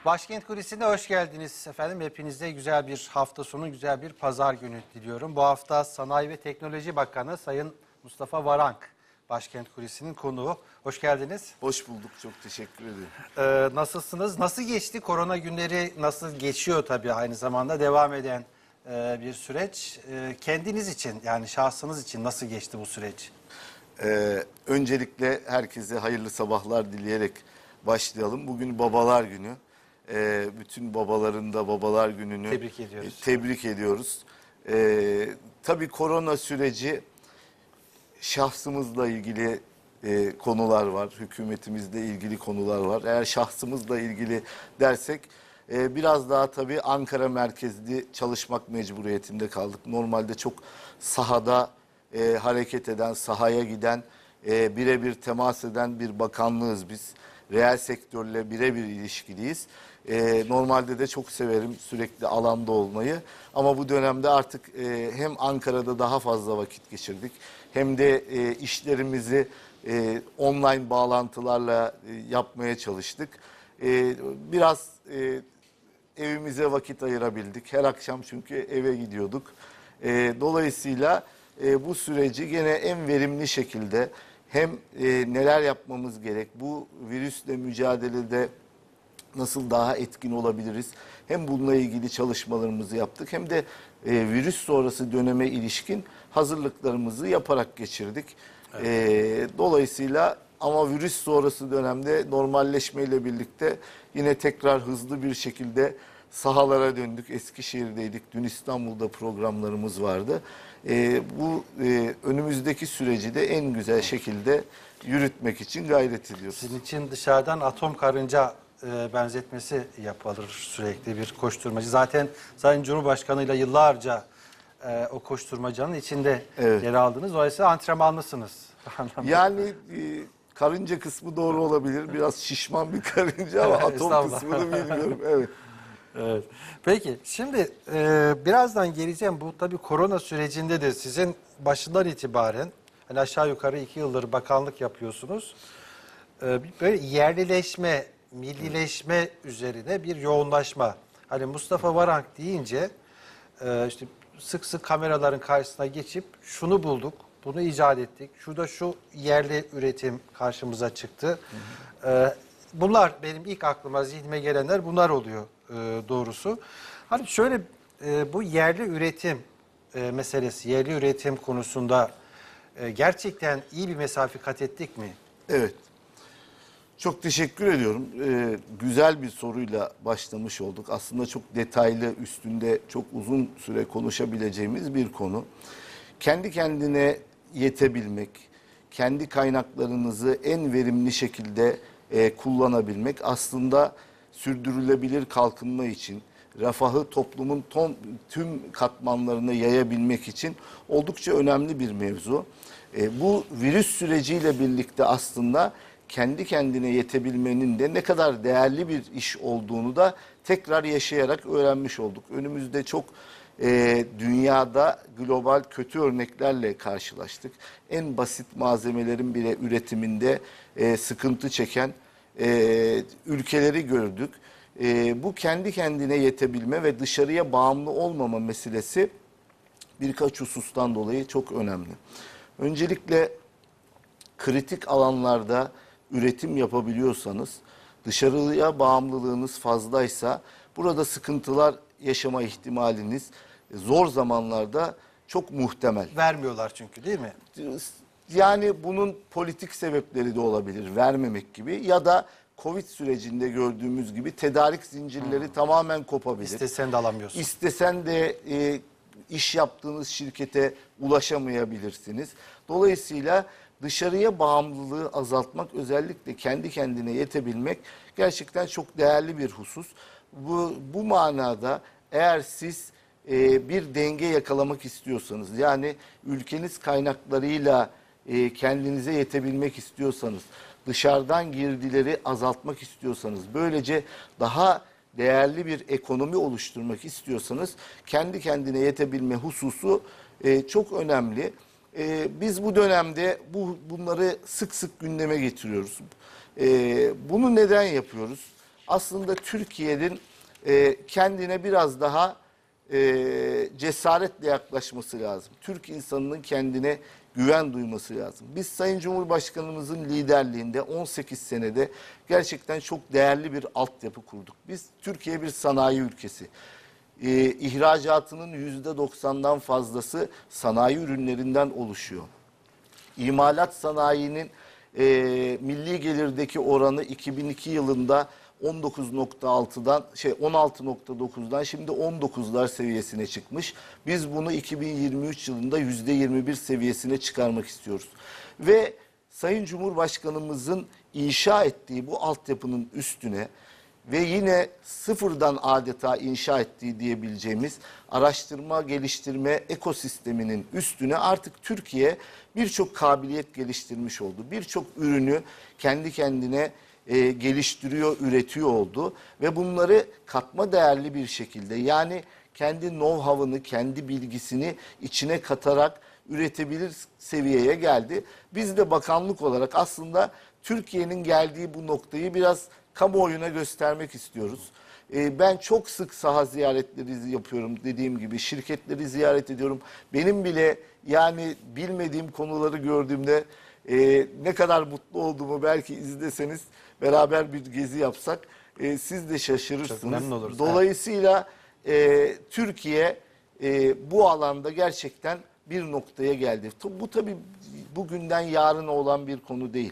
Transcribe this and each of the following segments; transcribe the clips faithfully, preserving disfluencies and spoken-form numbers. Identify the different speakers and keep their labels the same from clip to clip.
Speaker 1: Başkent Kulisi'ne hoş geldiniz efendim. Hepinize güzel bir hafta sonu, güzel bir pazar günü diliyorum. Bu hafta Sanayi ve Teknoloji Bakanı Sayın Mustafa Varank Başkent Kulisi'nin konuğu. Hoş geldiniz.
Speaker 2: Hoş bulduk, çok teşekkür ederim.
Speaker 1: Ee, nasılsınız? Nasıl geçti? Korona günleri nasıl geçiyor tabii aynı zamanda devam eden e, bir süreç. E, kendiniz için yani şahsınız için nasıl geçti bu süreç?
Speaker 2: Ee, öncelikle herkese hayırlı sabahlar dileyerek başlayalım. Bugün Babalar Günü. Ee, bütün babaların da Babalar Günü'nü
Speaker 1: Tebrik ediyoruz.
Speaker 2: E, tebrik ediyoruz. Ee, tabii korona süreci şahsımızla ilgili e, konular var. Hükümetimizle ilgili konular var. Eğer şahsımızla ilgili dersek e, biraz daha tabii Ankara merkezli çalışmak mecburiyetinde kaldık. Normalde çok sahada e, hareket eden, sahaya giden, e, birebir temas eden bir bakanlığız biz. Reel sektörle birebir ilişkiliyiz. E, normalde de çok severim sürekli alanda olmayı. Ama bu dönemde artık e, hem Ankara'da daha fazla vakit geçirdik, hem de e, işlerimizi e, online bağlantılarla e, yapmaya çalıştık. E, biraz e, evimize vakit ayırabildik. Her akşam çünkü eve gidiyorduk. E, dolayısıyla e, bu süreci gene en verimli şekilde hem e, neler yapmamız gerek, bu virüsle mücadelede nasıl daha etkin olabiliriz, hem bununla ilgili çalışmalarımızı yaptık, hem de e, virüs sonrası döneme ilişkin hazırlıklarımızı yaparak geçirdik. Evet. E, dolayısıyla ama virüs sonrası dönemde normalleşmeyle birlikte yine tekrar hızlı bir şekilde sahalara döndük. Eskişehir'deydik, dün İstanbul'da programlarımız vardı. E, bu e, önümüzdeki süreci de en güzel şekilde yürütmek için gayret ediyoruz.
Speaker 1: Sizin için dışarıdan atom karınca e, benzetmesi yapılır sürekli bir koşturmacı. Zaten Sayın Cumhurbaşkanı ile yıllarca e, o koşturmacanın içinde evet. yer aldınız. Dolayısıyla antrenmanlısınız.
Speaker 2: Yani e, karınca kısmı doğru olabilir. Biraz şişman bir karınca ama atom kısmını bilmiyorum. Evet.
Speaker 1: Evet. Peki şimdi e, birazdan geleceğim. Bu tabii korona sürecinde de sizin başından itibaren hani aşağı yukarı iki yıldır bakanlık yapıyorsunuz. E, böyle yerlileşme, millileşme üzerine bir yoğunlaşma. Hani Mustafa Varank deyince e, işte sık sık kameraların karşısına geçip şunu bulduk, bunu icat ettik. Şurada şu yerli üretim karşımıza çıktı. Hı hı. E, bunlar benim ilk aklıma, zihnime gelenler bunlar oluyor. E, doğrusu. Hani şöyle e, bu yerli üretim e, meselesi, yerli üretim konusunda e, gerçekten iyi bir mesafe kat ettik mi?
Speaker 2: Evet. Çok teşekkür ediyorum. Ee, güzel bir soruyla başlamış olduk. Aslında çok detaylı, üstünde çok uzun süre konuşabileceğimiz bir konu. Kendi kendine yetebilmek, kendi kaynaklarınızı en verimli şekilde e, kullanabilmek aslında sürdürülebilir kalkınma için, refahı toplumun tom, tüm katmanlarına yayabilmek için oldukça önemli bir mevzu. E, bu virüs süreciyle birlikte aslında kendi kendine yetebilmenin de ne kadar değerli bir iş olduğunu da tekrar yaşayarak öğrenmiş olduk. Önümüzde çok e, dünyada global kötü örneklerle karşılaştık. En basit malzemelerin bile üretiminde e, sıkıntı çeken e, ülkeleri gördük. E, bu kendi kendine yetebilme ve dışarıya bağımlı olmama meselesi birkaç husustan dolayı çok önemli. Öncelikle kritik alanlarda üretim yapabiliyorsanız, dışarıya bağımlılığınız fazlaysa burada sıkıntılar yaşama ihtimaliniz zor zamanlarda çok muhtemel.
Speaker 1: Vermiyorlar çünkü, değil mi?
Speaker 2: Yani bunun politik sebepleri de olabilir, vermemek gibi, ya da Covid sürecinde gördüğümüz gibi tedarik zincirleri hmm. tamamen kopabilir.
Speaker 1: İstesen de alamıyorsun.
Speaker 2: İstesen de e, iş yaptığınız şirkete ulaşamayabilirsiniz. Dolayısıyla dışarıya bağımlılığı azaltmak, özellikle kendi kendine yetebilmek gerçekten çok değerli bir husus. Bu, bu manada eğer siz e, bir denge yakalamak istiyorsanız, yani ülkeniz kaynaklarıyla e, kendinize yetebilmek istiyorsanız, dışarıdan girdileri azaltmak istiyorsanız, böylece daha değerli bir ekonomi oluşturmak istiyorsanız kendi kendine yetebilme hususu e, çok önemli. E, biz bu dönemde bu bunları sık sık gündeme getiriyoruz. E, bunu neden yapıyoruz? aslında Türkiye'nin e, kendine biraz daha e, cesaretle yaklaşması lazım. Türk insanının kendine güven duyması lazım. Biz Sayın Cumhurbaşkanımızın liderliğinde on sekiz senede gerçekten çok değerli bir altyapı kurduk. Biz Türkiye bir sanayi ülkesi. Ee, ihracatının yüzde doksandan fazlası sanayi ürünlerinden oluşuyor. İmalat sanayinin e, milli gelirdeki oranı iki bin iki yılında on dokuz nokta altıdan şey on altı nokta dokuzdan şimdi on dokuzlar seviyesine çıkmış. Biz bunu iki bin yirmi üç yılında yüzde yirmi bir seviyesine çıkarmak istiyoruz. Ve Sayın Cumhurbaşkanımızın inşa ettiği bu altyapının üstüne ve yine sıfırdan adeta inşa ettiği diyebileceğimiz araştırma geliştirme ekosisteminin üstüne artık Türkiye birçok kabiliyet geliştirmiş oldu. Birçok ürünü kendi kendine e, geliştiriyor, üretiyor oldu ve bunları katma değerli bir şekilde, yani kendi know-how'ını, kendi bilgisini içine katarak üretebilir seviyeye geldi. Biz de bakanlık olarak aslında Türkiye'nin geldiği bu noktayı biraz kamuoyuna göstermek istiyoruz. Ee, ben çok sık saha ziyaretleri yapıyorum, dediğim gibi şirketleri ziyaret ediyorum. Benim bile yani bilmediğim konuları gördüğümde e, ne kadar mutlu olduğumu belki izleseniz, beraber bir gezi yapsak e, siz de şaşırırsınız.
Speaker 1: Çok memnun oluruz.
Speaker 2: Dolayısıyla e, Türkiye e, bu alanda gerçekten bir noktaya geldi. Bu tabii bugünden yarına olan bir konu değil.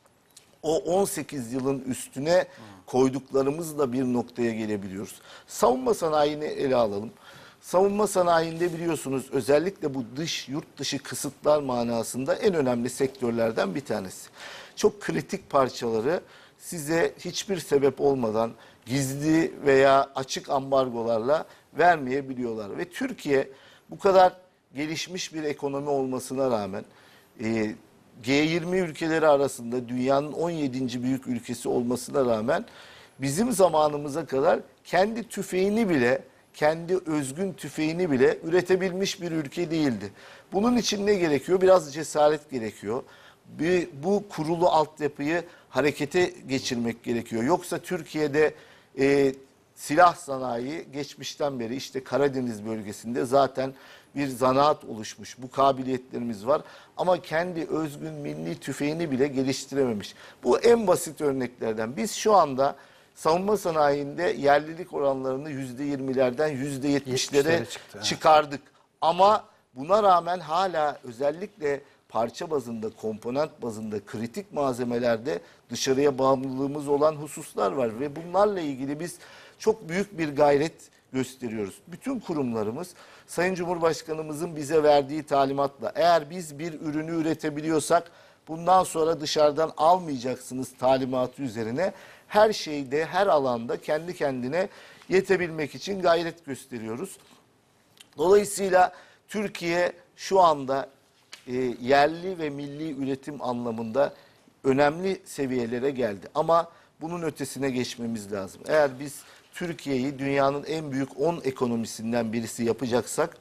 Speaker 2: O on sekiz yılın üstüne koyduklarımızla bir noktaya gelebiliyoruz. Savunma sanayini ele alalım. Savunma sanayinde biliyorsunuz özellikle bu dış, yurt dışı kısıtlar manasında en önemli sektörlerden bir tanesi. Çok kritik parçaları size hiçbir sebep olmadan gizli veya açık ambargolarla vermeyebiliyorlar. Ve Türkiye bu kadar gelişmiş bir ekonomi olmasına rağmen e, G yirmi ülkeleri arasında dünyanın on yedinci büyük ülkesi olmasına rağmen bizim zamanımıza kadar kendi tüfeğini bile, kendi özgün tüfeğini bile üretebilmiş bir ülke değildi. Bunun için ne gerekiyor? Biraz cesaret gerekiyor. Bir, bu kurulu altyapıyı harekete geçirmek gerekiyor. Yoksa Türkiye'de e, silah sanayi geçmişten beri işte Karadeniz bölgesinde zaten bir zanaat oluşmuş. Bu kabiliyetlerimiz var ama kendi özgün milli tüfeğini bile geliştirememiş. Bu en basit örneklerden. Biz şu anda savunma sanayinde yerlilik oranlarını yüzde yirmilerden yüzde yetmişlere
Speaker 1: çıktı,
Speaker 2: çıkardık. Ama buna rağmen hala özellikle parça bazında, komponent bazında, kritik malzemelerde dışarıya bağımlılığımız olan hususlar var. Ve bunlarla ilgili biz çok büyük bir gayret gösteriyoruz. Bütün kurumlarımız Sayın Cumhurbaşkanımızın bize verdiği talimatla, eğer biz bir ürünü üretebiliyorsak bundan sonra dışarıdan almayacaksınız talimatı üzerine her şeyde, her alanda kendi kendine yetebilmek için gayret gösteriyoruz. Dolayısıyla Türkiye şu anda e, yerli ve milli üretim anlamında önemli seviyelere geldi. Ama bunun ötesine geçmemiz lazım. Eğer biz Türkiye'yi dünyanın en büyük on ekonomisinden birisi yapacaksak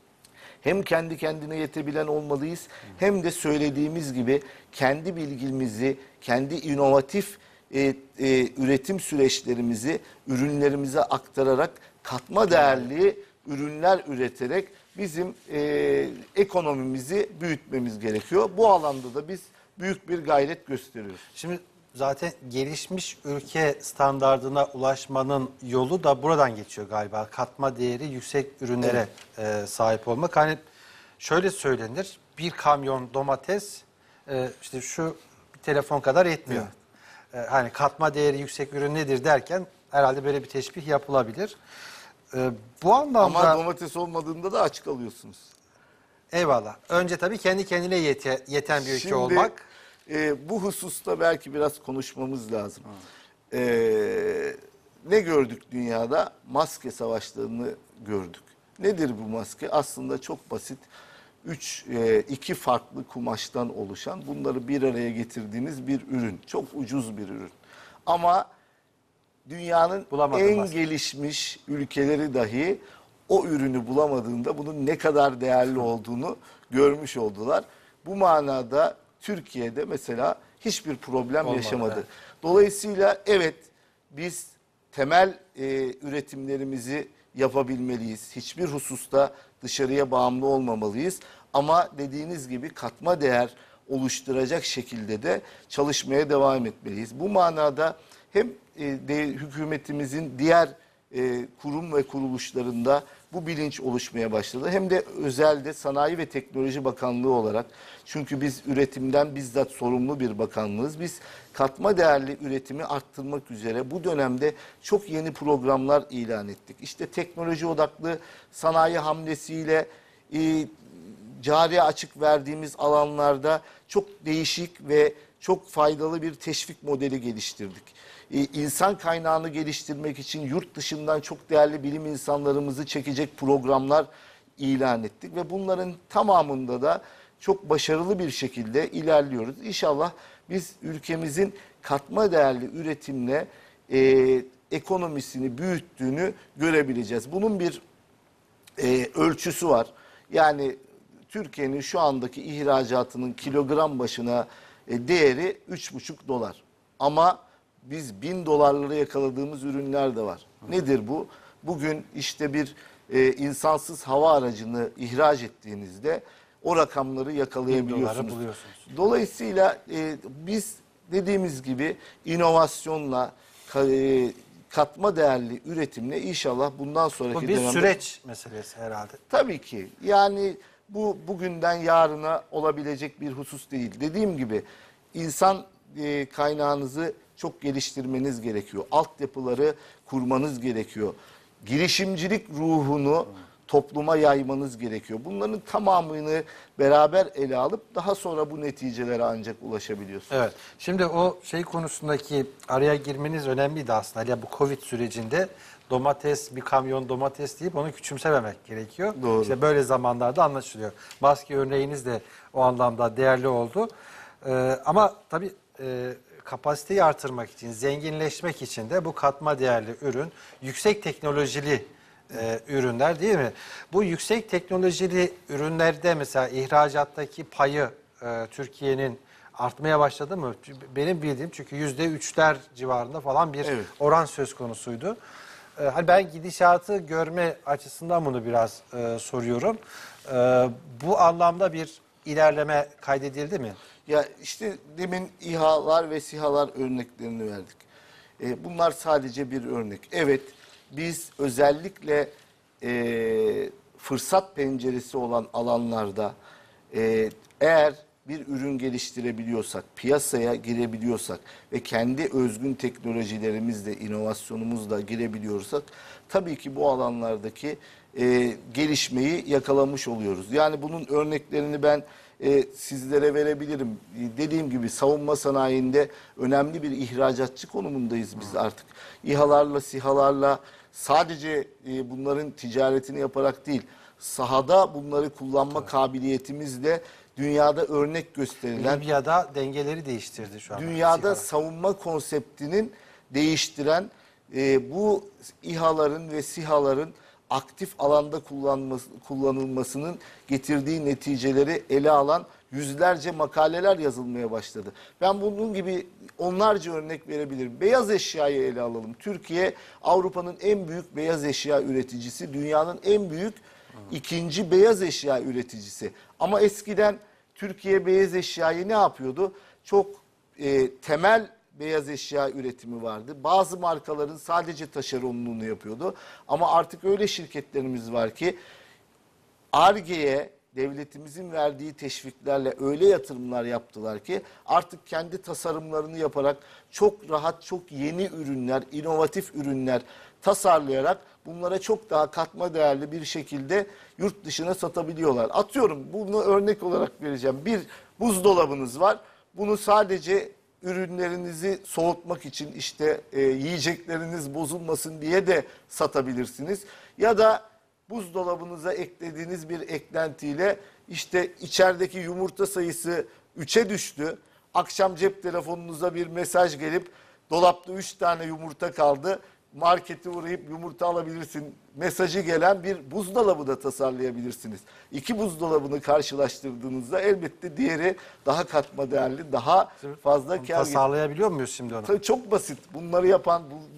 Speaker 2: hem kendi kendine yetebilen olmalıyız hem de söylediğimiz gibi kendi bilgimizi, kendi inovatif e, e, üretim süreçlerimizi ürünlerimize aktararak katma değerli ürünler üreterek bizim e, ekonomimizi büyütmemiz gerekiyor. Bu alanda da biz büyük bir gayret gösteriyoruz.
Speaker 1: Şimdi zaten gelişmiş ülke standardına ulaşmanın yolu da buradan geçiyor galiba. Katma değeri yüksek ürünlere evet. e, sahip olmak. Hani şöyle söylenir, bir kamyon domates e, işte şu bir telefon kadar etmiyor. Evet. E, hani katma değeri yüksek ürün nedir derken herhalde böyle bir teşbih yapılabilir. E, bu anlamda...
Speaker 2: Ama domates olmadığında da aç kalıyorsunuz.
Speaker 1: Eyvallah. Önce tabii kendi kendine yete, yeten bir ülke
Speaker 2: Şimdi,
Speaker 1: olmak.
Speaker 2: E, bu hususta belki biraz konuşmamız lazım. E, ne gördük dünyada? Maske savaşlarını gördük. Nedir bu maske? Aslında çok basit. Üç, e, iki farklı kumaştan oluşan, bunları bir araya getirdiğiniz bir ürün. Çok ucuz bir ürün. Ama dünyanın
Speaker 1: Bulamadım
Speaker 2: en
Speaker 1: maske.
Speaker 2: gelişmiş ülkeleri dahi o ürünü bulamadığında bunun ne kadar değerli olduğunu görmüş oldular. Bu manada Türkiye'de mesela hiçbir problem
Speaker 1: Olmadı,
Speaker 2: yaşamadı.
Speaker 1: evet.
Speaker 2: Dolayısıyla evet biz temel e, üretimlerimizi yapabilmeliyiz. Hiçbir hususta dışarıya bağımlı olmamalıyız. Ama dediğiniz gibi katma değer oluşturacak şekilde de çalışmaya devam etmeliyiz. Bu manada hem e, de, hükümetimizin diğer e, kurum ve kuruluşlarında bu bilinç oluşmaya başladı. Hem de özelde Sanayi ve Teknoloji Bakanlığı olarak, çünkü biz üretimden bizzat sorumlu bir bakanlığız. Biz katma değerli üretimi arttırmak üzere bu dönemde çok yeni programlar ilan ettik. İşte teknoloji odaklı sanayi hamlesiyle e, cari açık verdiğimiz alanlarda çok değişik ve çok faydalı bir teşvik modeli geliştirdik. Ee, insan kaynağını geliştirmek için yurt dışından çok değerli bilim insanlarımızı çekecek programlar ilan ettik ve bunların tamamında da çok başarılı bir şekilde ilerliyoruz. İnşallah biz ülkemizin katma değerli üretimle e, ekonomisini büyüttüğünü görebileceğiz. Bunun bir e, ölçüsü var. Yani Türkiye'nin şu andaki ihracatının kilogram başına e, değeri üç buçuk dolar. Ama biz bin dolarları yakaladığımız ürünler de var. Nedir bu? Bugün işte bir e, insansız hava aracını ihraç ettiğinizde o rakamları yakalayabiliyorsunuz. Dolayısıyla e, biz dediğimiz gibi inovasyonla, e, katma değerli üretimle inşallah bundan sonraki
Speaker 1: Bu bir
Speaker 2: dönemde...
Speaker 1: süreç meselesi herhalde.
Speaker 2: Tabii ki. Yani bu bugünden yarına olabilecek bir husus değil. Dediğim gibi insan e, kaynağınızı çok geliştirmeniz gerekiyor. Altyapıları kurmanız gerekiyor. Girişimcilik ruhunu topluma yaymanız gerekiyor. Bunların tamamını beraber ele alıp daha sonra bu neticelere ancak ulaşabiliyorsunuz.
Speaker 1: Evet. Şimdi o şey konusundaki araya girmeniz önemliydi aslında. Yani bu Covid sürecinde domates, bir kamyon domates deyip onu küçümsememek gerekiyor.
Speaker 2: Doğru.
Speaker 1: İşte böyle zamanlarda anlaşılıyor. Maske örneğiniz de o anlamda değerli oldu. Ee, ama tabii e, kapasiteyi artırmak için, zenginleşmek için de bu katma değerli ürün, yüksek teknolojili e, ürünler değil mi? Bu yüksek teknolojili ürünlerde mesela ihracattaki payı e, Türkiye'nin artmaya başladı mı? Benim bildiğim, çünkü yüzde üçler civarında falan bir
Speaker 2: evet.
Speaker 1: oran söz konusuydu. Ee, hani ben gidişatı görme açısından bunu biraz e, soruyorum. Ee, bu anlamda bir ilerleme kaydedildi mi?
Speaker 2: Ya işte demin İHA'lar ve SİHA'lar örneklerini verdik. E, bunlar sadece bir örnek. Evet, biz özellikle e, fırsat penceresi olan alanlarda e, eğer bir ürün geliştirebiliyorsak, piyasaya girebiliyorsak ve kendi özgün teknolojilerimizle, inovasyonumuzla girebiliyorsak tabii ki bu alanlardaki e, gelişmeyi yakalamış oluyoruz. Yani bunun örneklerini ben e, sizlere verebilirim. E, dediğim gibi savunma sanayinde önemli bir ihracatçı konumundayız biz artık. İHA'larla, SİHA'larla sadece e, bunların ticaretini yaparak değil, sahada bunları kullanma evet. kabiliyetimizle dünyada örnek gösterilen...
Speaker 1: Libya'da dengeleri değiştirdi şu an.
Speaker 2: Dünyada savunma konseptinin değiştiren e, bu İHA'ların ve SİHA'ların aktif alanda kullanması, kullanılmasının getirdiği neticeleri ele alan yüzlerce makaleler yazılmaya başladı. Ben bunun gibi onlarca örnek verebilirim. Beyaz eşyayı ele alalım. Türkiye Avrupa'nın en büyük beyaz eşya üreticisi, dünyanın en büyük ikinci beyaz eşya üreticisi. Ama eskiden Türkiye beyaz eşyayı ne yapıyordu? Çok e, temel beyaz eşya üretimi vardı. Bazı markaların sadece taşeronluğunu yapıyordu. Ama artık öyle şirketlerimiz var ki Ar-Ge'ye devletimizin verdiği teşviklerle öyle yatırımlar yaptılar ki artık kendi tasarımlarını yaparak çok rahat, çok yeni ürünler, inovatif ürünler tasarlayarak bunlara çok daha katma değerli bir şekilde yurt dışına satabiliyorlar. Atıyorum, bunu örnek olarak vereceğim. Bir buzdolabınız var. Bunu sadece ürünlerinizi soğutmak için, işte e, yiyecekleriniz bozulmasın diye de satabilirsiniz. Ya da buzdolabınıza eklediğiniz bir eklentiyle işte içerideki yumurta sayısı üçe düştü. Akşam cep telefonunuza bir mesaj gelip dolapta üç tane yumurta kaldı, markete uğrayıp yumurta alabilirsin mesajı gelen bir buzdolabı da tasarlayabilirsiniz. İki buzdolabını karşılaştırdığınızda elbette diğeri daha katma değerli, daha fazla kâr.
Speaker 1: Tasarlayabiliyor muyuz şimdi onu?
Speaker 2: Tabii çok basit. Bunları yapan, bu,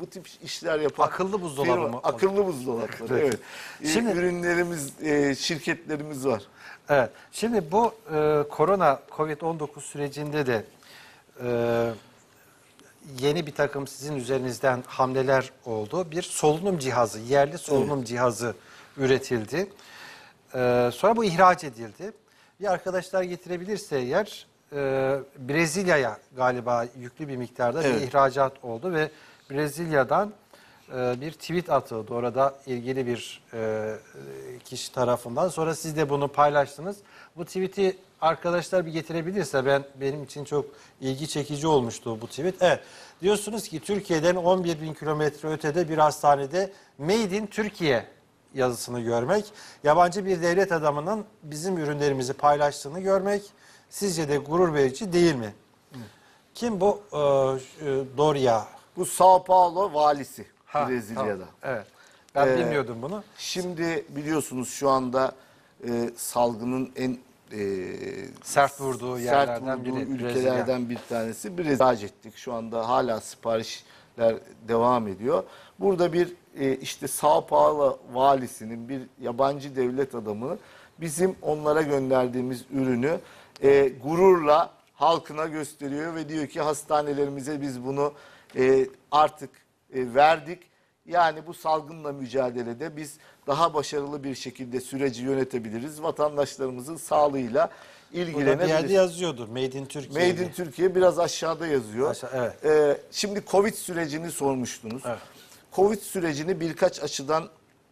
Speaker 2: bu tip işler yapan
Speaker 1: Akıllı buzdolabı
Speaker 2: firma-
Speaker 1: mı?
Speaker 2: Akıllı buzdolapları.
Speaker 1: Evet.
Speaker 2: Evet. Ee,
Speaker 1: Şimdi-
Speaker 2: ürünlerimiz, e, şirketlerimiz var.
Speaker 1: Evet. Şimdi bu e, korona Covid on dokuz sürecinde de e, yeni bir takım sizin üzerinizden hamleler oldu. Bir solunum cihazı, yerli solunum evet. cihazı üretildi. E, sonra bu ihraç edildi. Bir arkadaşlar getirebilirse eğer e, Brezilya'ya galiba yüklü bir miktarda
Speaker 2: Evet.
Speaker 1: bir ihracat oldu ve Brezilya'dan e, bir tweet atıldı. Orada ilgili bir e, kişi tarafından. Sonra siz de bunu paylaştınız. Bu tweet'i arkadaşlar bir getirebilirse ben benim için çok ilgi çekici olmuştu bu tweet. Evet. Diyorsunuz ki Türkiye'den on bir bin kilometre ötede bir hastanede Made in Türkiye yazısını görmek, yabancı bir devlet adamının bizim ürünlerimizi paylaştığını görmek sizce de gurur verici değil mi? Hı. Kim bu? Ee, Doria.
Speaker 2: Bu Sao Paulo valisi
Speaker 1: Ha,
Speaker 2: Brezilya'da.
Speaker 1: tamam. Evet. Ben
Speaker 2: Ee,
Speaker 1: bilmiyordum bunu.
Speaker 2: Şimdi biliyorsunuz şu anda e, salgının en e,
Speaker 1: Sert vurduğu
Speaker 2: sert
Speaker 1: yerlerden
Speaker 2: vurduğu
Speaker 1: biri
Speaker 2: ülkelerden bir tanesi. Brezilya ettik. Şu anda hala siparişler devam ediyor. Burada bir e, işte Sao Paulo valisinin bir yabancı devlet adamı bizim onlara gönderdiğimiz ürünü e, gururla halkına gösteriyor ve diyor ki hastanelerimize biz bunu e, artık e, verdik. Yani bu salgınla mücadelede biz daha başarılı bir şekilde süreci yönetebiliriz. Vatandaşlarımızın sağlığıyla
Speaker 1: Burada bir
Speaker 2: ilgilenebiliriz.
Speaker 1: yerde yazıyordur. Made in Türkiye.
Speaker 2: Made in Türkiye biraz aşağıda yazıyor.
Speaker 1: Aşağı, evet.
Speaker 2: Ee, şimdi Covid sürecini sormuştunuz.
Speaker 1: Evet.
Speaker 2: Covid sürecini birkaç açıdan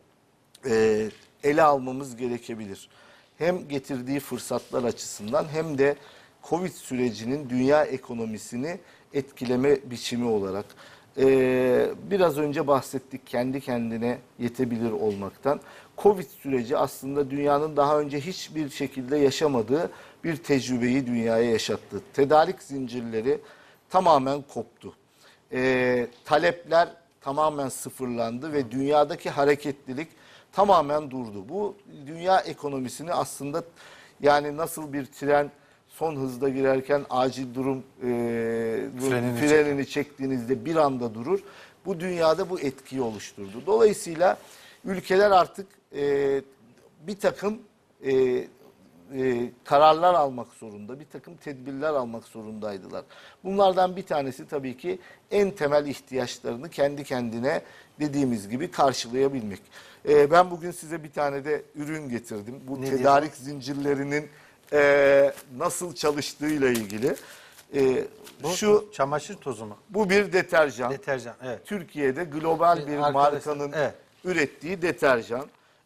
Speaker 2: e, ele almamız gerekebilir. Hem getirdiği fırsatlar açısından hem de Covid sürecinin dünya ekonomisini etkileme biçimi olarak. Ee, biraz önce bahsettik kendi kendine yetebilir olmaktan. Covid süreci aslında dünyanın daha önce hiçbir şekilde yaşamadığı bir tecrübeyi dünyaya yaşattı. Tedarik zincirleri tamamen koptu. Ee, talepler tamamen sıfırlandı ve dünyadaki hareketlilik tamamen durdu. Bu dünya ekonomisini aslında yani nasıl bir tren son hızda girerken acil durum e,
Speaker 1: Frenini
Speaker 2: frenini çektiğinizde bir anda durur. Bu dünyada bu etkiyi oluşturdu. Dolayısıyla ülkeler artık e, bir takım e, e, kararlar almak zorunda, bir takım tedbirler almak zorundaydılar. Bunlardan bir tanesi tabii ki en temel ihtiyaçlarını kendi kendine dediğimiz gibi karşılayabilmek. E, ben bugün size bir tane de ürün getirdim. Bu
Speaker 1: Ne
Speaker 2: tedarik zincirlerinin e, nasıl çalıştığıyla ilgili. E,
Speaker 1: Bu
Speaker 2: şu
Speaker 1: çamaşır tozu mu?
Speaker 2: bu bir deterjan.
Speaker 1: Deterjan. Evet.
Speaker 2: Türkiye'de global
Speaker 1: Bir
Speaker 2: bir
Speaker 1: arkadaşlar-
Speaker 2: markanın
Speaker 1: evet.
Speaker 2: ürettiği deterjan.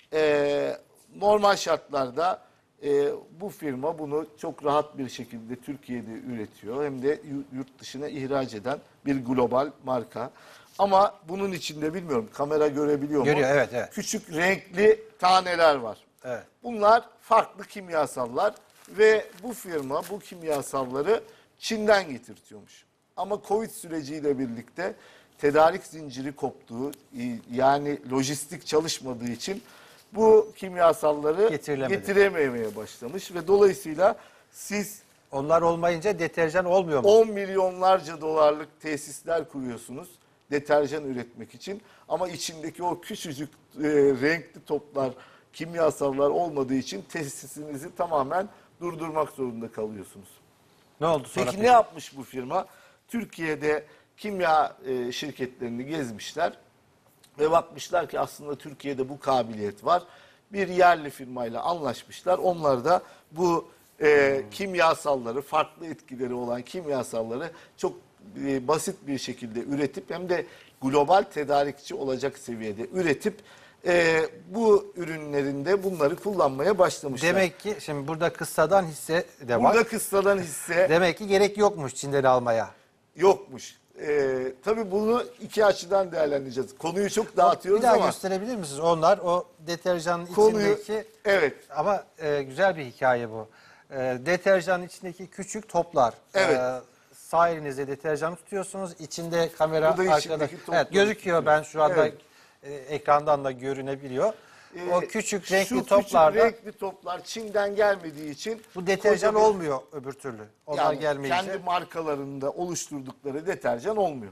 Speaker 2: Ee, normal şartlarda e, bu firma bunu çok rahat bir şekilde Türkiye'de üretiyor. Hem de yu- yurt dışına ihraç eden bir global marka. Ama bunun içinde bilmiyorum kamera görebiliyor mu?
Speaker 1: Görüyor, evet, evet.
Speaker 2: Küçük renkli taneler var.
Speaker 1: Evet.
Speaker 2: Bunlar farklı kimyasallar ve bu firma bu kimyasalları Çin'den getirtiyormuş. Ama Covid süreciyle birlikte tedarik zinciri koptuğu yani lojistik çalışmadığı için bu kimyasalları
Speaker 1: Getirilemedi.
Speaker 2: getirememeye başlamış ve dolayısıyla siz
Speaker 1: Onlar olmayınca deterjan olmuyor mu?
Speaker 2: on milyonlarca dolarlık tesisler kuruyorsunuz deterjan üretmek için ama içindeki o küçücük e, renkli toplar, kimyasallar olmadığı için tesisinizi tamamen durdurmak zorunda kalıyorsunuz.
Speaker 1: Ne oldu sonra?
Speaker 2: Peki ne yapmış bu firma? Türkiye'de kimya e, şirketlerini gezmişler ve bakmışlar ki aslında Türkiye'de bu kabiliyet var. Bir yerli firmayla anlaşmışlar. Onlar da bu e, kimyasalları, farklı etkileri olan kimyasalları çok e, basit bir şekilde üretip hem de global tedarikçi olacak seviyede üretip e, bu ürünlerinde bunları kullanmaya başlamışlar.
Speaker 1: Demek ki şimdi burada kıssadan hisse de var.
Speaker 2: Burada kıssadan hisse
Speaker 1: Demek ki gerek yokmuş Çin'den almaya.
Speaker 2: yokmuş. Ee, tabii bunu iki açıdan değerlendireceğiz. Konuyu çok dağıtıyoruz
Speaker 1: Bir daha
Speaker 2: ama
Speaker 1: gösterebilir misiniz? Onlar o deterjanın
Speaker 2: konuyu
Speaker 1: içindeki
Speaker 2: evet
Speaker 1: ama e, güzel bir hikaye bu. E, deterjanın içindeki küçük toplar.
Speaker 2: Evet.
Speaker 1: E, sağ elinizde deterjanı tutuyorsunuz. İçinde kamera
Speaker 2: Burada
Speaker 1: arkada.
Speaker 2: içindeki topları
Speaker 1: Evet, gözüküyor.
Speaker 2: tutuyor.
Speaker 1: Ben şu anda
Speaker 2: Evet.
Speaker 1: e, ekrandan da görünebiliyor.
Speaker 2: Ee,
Speaker 1: o küçük renkli
Speaker 2: şu
Speaker 1: toplarda
Speaker 2: küçük renkli toplar Çin'den gelmediği için
Speaker 1: bu deterjan
Speaker 2: koca bir-
Speaker 1: olmuyor öbür türlü. Onlar
Speaker 2: yani
Speaker 1: gelmeyince.
Speaker 2: kendi markalarında oluşturdukları deterjan olmuyor.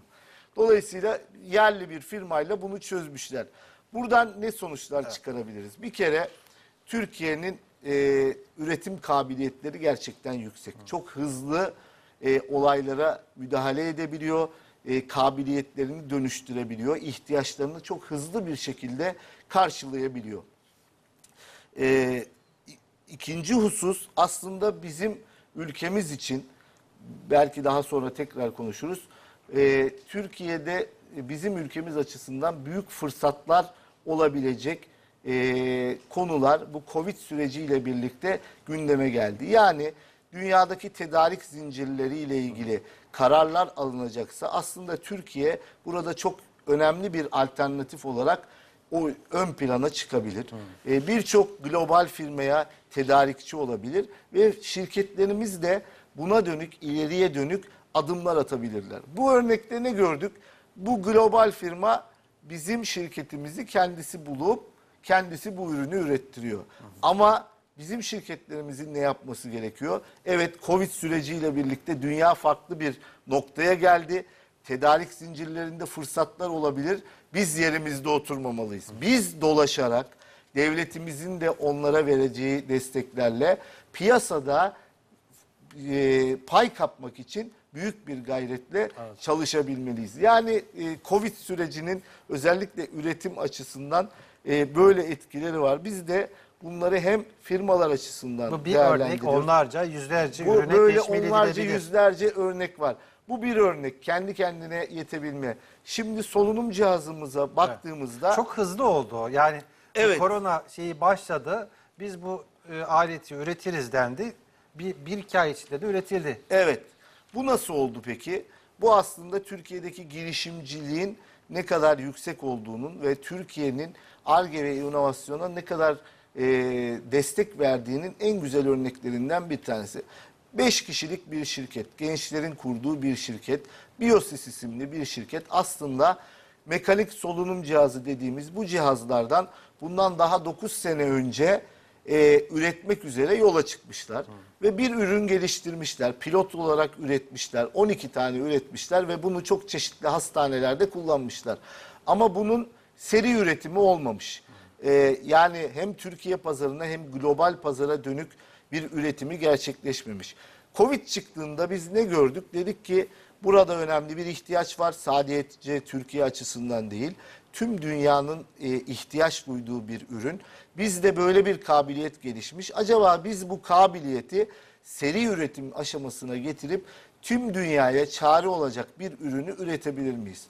Speaker 2: Dolayısıyla yerli bir firmayla bunu çözmüşler. Buradan ne sonuçlar evet. çıkarabiliriz? Bir kere Türkiye'nin e, üretim kabiliyetleri gerçekten yüksek. Hı. Çok hızlı e, olaylara müdahale edebiliyor, e, kabiliyetlerini dönüştürebiliyor, ihtiyaçlarını çok hızlı bir şekilde karşılayabiliyor. E, ikinci husus aslında bizim ülkemiz için, belki daha sonra tekrar konuşuruz, e, Türkiye'de bizim ülkemiz açısından büyük fırsatlar olabilecek e, konular bu Covid süreciyle birlikte gündeme geldi. Yani dünyadaki tedarik zincirleriyle ilgili kararlar alınacaksa aslında Türkiye burada çok önemli bir alternatif olarak o ön plana çıkabilir. Hmm. E, Birçok global firmaya tedarikçi olabilir ve şirketlerimiz de buna dönük, ileriye dönük adımlar atabilirler. Bu örnekte ne gördük? Bu global firma bizim şirketimizi kendisi bulup kendisi bu ürünü ürettiriyor. Hı hı. Ama bizim şirketlerimizin ne yapması gerekiyor? Evet, Covid süreciyle birlikte dünya farklı bir noktaya geldi. Tedarik zincirlerinde fırsatlar olabilir. Biz yerimizde oturmamalıyız. Biz dolaşarak devletimizin de onlara vereceği desteklerle piyasada e, pay kapmak için büyük bir gayretle evet. çalışabilmeliyiz. Yani e, Covid sürecinin özellikle üretim açısından e, böyle etkileri var. Biz de bunları hem firmalar açısından
Speaker 1: bu bir örnek, onlarca, yüzlerce
Speaker 2: bu,
Speaker 1: örnek
Speaker 2: böyle
Speaker 1: teşmil
Speaker 2: onlarca,
Speaker 1: edilebilir.
Speaker 2: yüzlerce örnek var. Bu bir örnek, kendi kendine yetebilme. Şimdi solunum cihazımıza baktığımızda
Speaker 1: evet. çok hızlı oldu o. Yani
Speaker 2: evet.
Speaker 1: korona şeyi başladı. Biz bu e, aleti üretiriz dendi. Bir, bir iki ay içinde de üretildi.
Speaker 2: Evet. Bu nasıl oldu peki? Bu aslında Türkiye'deki girişimciliğin ne kadar yüksek olduğunun ve Türkiye'nin Ar-Ge ve inovasyona ne kadar e, destek verdiğinin en güzel örneklerinden bir tanesi. Beş kişilik bir şirket, gençlerin kurduğu bir şirket, Biosys isimli bir şirket aslında mekanik solunum cihazı dediğimiz bu cihazlardan bundan daha dokuz sene önce e, üretmek üzere yola çıkmışlar. Hmm. Ve bir ürün geliştirmişler, pilot olarak üretmişler, on iki tane üretmişler ve bunu çok çeşitli hastanelerde kullanmışlar. Ama bunun seri üretimi olmamış. Hmm. E, yani hem Türkiye pazarına hem global pazara dönük bir üretimi gerçekleşmemiş. Covid çıktığında biz ne gördük? Dedik ki burada önemli bir ihtiyaç var. Sadece Türkiye açısından değil, tüm dünyanın e, ihtiyaç duyduğu bir ürün. Bizde böyle bir kabiliyet gelişmiş. Acaba biz bu kabiliyeti seri üretim aşamasına getirip tüm dünyaya çare olacak bir ürünü üretebilir miyiz?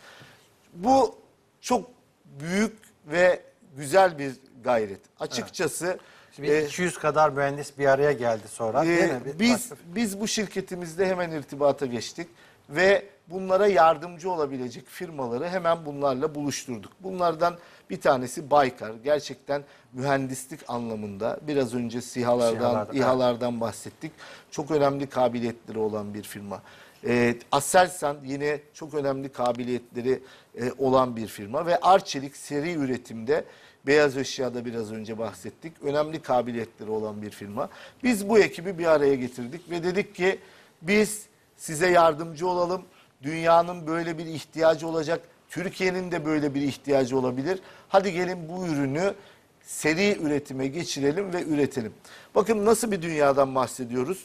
Speaker 2: Bu çok büyük ve güzel bir gayret. Açıkçası
Speaker 1: evet. Şimdi iki yüz kadar mühendis bir araya geldi sonra.
Speaker 2: E,
Speaker 1: değil mi?
Speaker 2: biz biz bu şirketimizde hemen irtibata geçtik ve bunlara yardımcı olabilecek firmaları hemen bunlarla buluşturduk. Bunlardan bir tanesi Baykar. Gerçekten mühendislik anlamında biraz önce SİHA'lardan, SİHA'lardan, İHA'lardan bahsettik. Çok önemli kabiliyetleri olan bir firma. E, Aselsan yine çok önemli kabiliyetleri e, olan bir firma ve Arçelik seri üretimde, beyaz eşyada biraz önce bahsettik, önemli kabiliyetleri olan bir firma. Biz bu ekibi bir araya getirdik ve dedik ki biz size yardımcı olalım. Dünyanın böyle bir ihtiyacı olacak. Türkiye'nin de böyle bir ihtiyacı olabilir. Hadi gelin bu ürünü seri üretime geçirelim ve üretelim. Bakın nasıl bir dünyadan bahsediyoruz.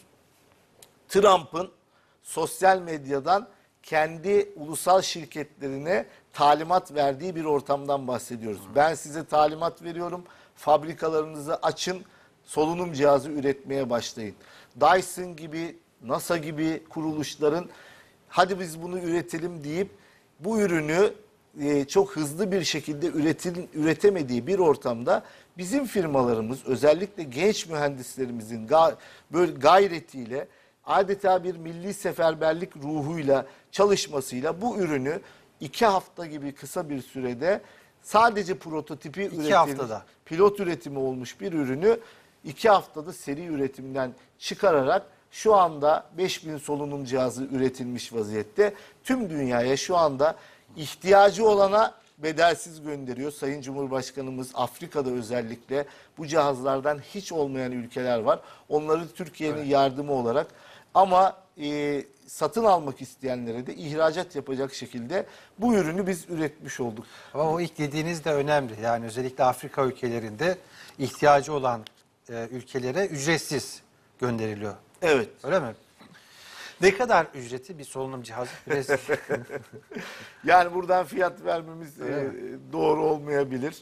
Speaker 2: Trump'ın sosyal medyadan kendi ulusal şirketlerine talimat verdiği bir ortamdan bahsediyoruz. Ben size talimat veriyorum. Fabrikalarınızı açın, solunum cihazı üretmeye başlayın. Dyson gibi, NASA gibi kuruluşların hadi biz bunu üretelim deyip bu ürünü e, çok hızlı bir şekilde üretin, üretemediği bir ortamda bizim firmalarımız, özellikle genç mühendislerimizin ga, böyle gayretiyle, adeta bir milli seferberlik ruhuyla çalışmasıyla bu ürünü iki hafta gibi kısa bir sürede sadece prototipi üretilmiş, pilot üretimi olmuş bir ürünü iki haftada seri üretimden çıkararak şu anda beş bin solunum cihazı üretilmiş vaziyette. Tüm dünyaya şu anda ihtiyacı olana bedelsiz gönderiyor. Sayın Cumhurbaşkanımız Afrika'da özellikle bu cihazlardan hiç olmayan ülkeler var. Onları Türkiye'nin evet. yardımı olarak Ama e, satın almak isteyenlere de ihracat yapacak şekilde bu ürünü biz üretmiş olduk.
Speaker 1: Ama o ilk dediğiniz de önemli. Yani özellikle Afrika ülkelerinde ihtiyacı olan e, ülkelere ücretsiz gönderiliyor.
Speaker 2: Evet.
Speaker 1: Öyle mi? Ne kadar ücreti bir solunum cihazı? Biraz...
Speaker 2: Yani buradan fiyat vermemiz e,
Speaker 1: Evet.
Speaker 2: doğru olmayabilir.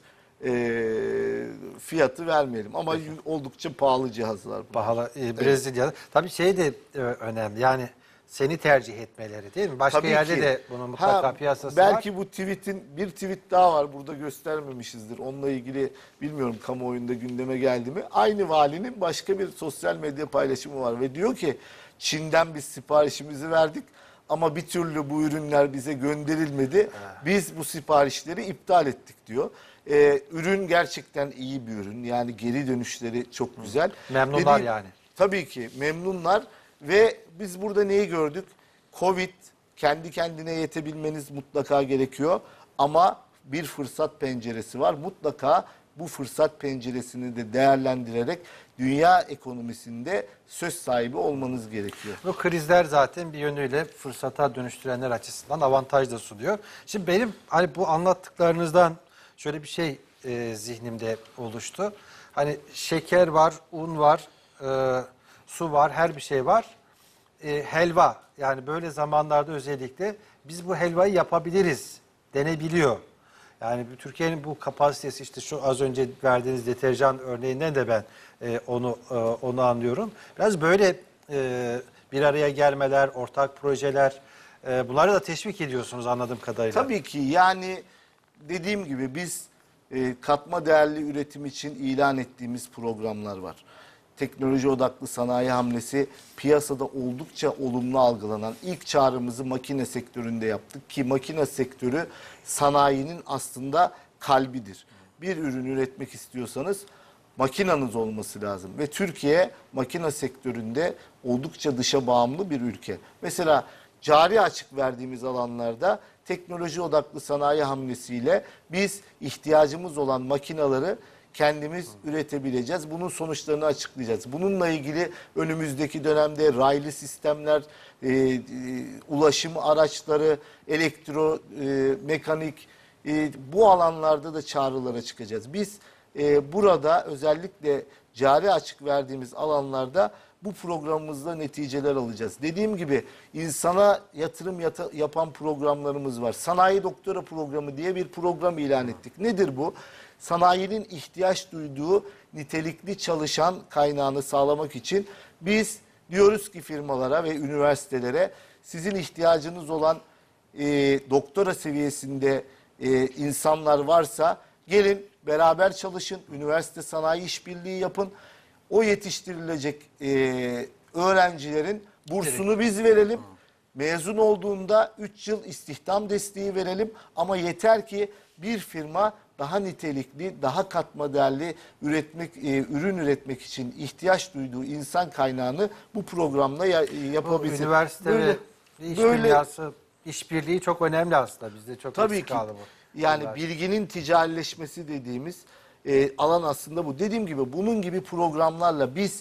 Speaker 2: E, fiyatı vermeyelim ama oldukça pahalı cihazlar bunlar.
Speaker 1: Pahalı e, Brezilya'da. Tabii şey de e, önemli. Yani seni tercih etmeleri değil mi? Başka
Speaker 2: Tabii
Speaker 1: yerde
Speaker 2: ki.
Speaker 1: de bunun mutlaka
Speaker 2: Ha,
Speaker 1: piyasası
Speaker 2: belki
Speaker 1: var.
Speaker 2: bu tweet'in bir tweet daha var, burada göstermemişizdir. Onunla ilgili bilmiyorum kamuoyunda gündeme geldi mi? Aynı valinin başka bir sosyal medya paylaşımı var ve diyor ki Çin'den biz siparişimizi verdik ama bir türlü bu ürünler bize gönderilmedi. Biz bu siparişleri iptal ettik diyor. Ee, ürün gerçekten iyi bir ürün. Yani geri dönüşleri çok güzel.
Speaker 1: Memnunlar
Speaker 2: Dediğim-
Speaker 1: yani.
Speaker 2: Tabii ki memnunlar ve biz burada neyi gördük? Covid, kendi kendine yetebilmeniz mutlaka gerekiyor ama bir fırsat penceresi var. Mutlaka bu fırsat penceresini de değerlendirerek dünya ekonomisinde söz sahibi olmanız gerekiyor.
Speaker 1: Bu krizler zaten bir yönüyle fırsata dönüştürenler açısından avantaj da sunuyor. Şimdi benim hani bu anlattıklarınızdan şöyle bir şey e, zihnimde oluştu. Hani şeker var, un var, e, su var, her bir şey var. E, helva, yani böyle zamanlarda özellikle biz bu helvayı yapabiliriz denebiliyor. Yani bu Türkiye'nin bu kapasitesi, işte şu az önce verdiğiniz deterjan örneğinden de ben e, onu e, onu anlıyorum. Biraz böyle e, bir araya gelmeler, ortak projeler, e, bunları da teşvik ediyorsunuz anladığım kadarıyla.
Speaker 2: Tabii ki, yani dediğim gibi biz e, katma değerli üretim için ilan ettiğimiz programlar var. Teknoloji odaklı sanayi hamlesi piyasada oldukça olumlu algılanan ilk çağrımızı makine sektöründe yaptık ki makine sektörü sanayinin aslında kalbidir. Bir ürün üretmek istiyorsanız makinanız olması lazım ve Türkiye makine sektöründe oldukça dışa bağımlı bir ülke. Mesela cari açık verdiğimiz alanlarda teknoloji odaklı sanayi hamlesiyle biz ihtiyacımız olan makinaları kendimiz üretebileceğiz. Bunun sonuçlarını açıklayacağız. Bununla ilgili önümüzdeki dönemde raylı sistemler, e, e, ulaşım araçları, elektro, e, mekanik, e, bu alanlarda da çağrılara çıkacağız. Biz e, burada özellikle cari açık verdiğimiz alanlarda bu programımızda neticeler alacağız. Dediğim gibi insana yatırım yata, yapan programlarımız var. Sanayi Doktora Programı diye bir program ilan ettik. Nedir bu? Sanayinin ihtiyaç duyduğu nitelikli çalışan kaynağını sağlamak için biz diyoruz ki firmalara ve üniversitelere sizin ihtiyacınız olan e, doktora seviyesinde e, insanlar varsa gelin beraber çalışın, üniversite sanayi işbirliği yapın. O yetiştirilecek e, öğrencilerin bursunu biz verelim. Mezun olduğunda üç yıl istihdam desteği verelim ama yeter ki bir firma daha nitelikli, daha katma değerli üretmek, e, ürün üretmek için ihtiyaç duyduğu insan kaynağını bu programla ya, yapabilsin.
Speaker 1: Üniversite
Speaker 2: Böyle-
Speaker 1: ve iş
Speaker 2: böyle-
Speaker 1: dünyası, işbirliği çok önemli aslında. Bizde çok
Speaker 2: Tabii
Speaker 1: eksik
Speaker 2: ki.
Speaker 1: kaldı bu.
Speaker 2: Yani
Speaker 1: Yıllar.
Speaker 2: bilginin ticarileşmesi dediğimiz e, alan aslında bu. Dediğim gibi bunun gibi programlarla biz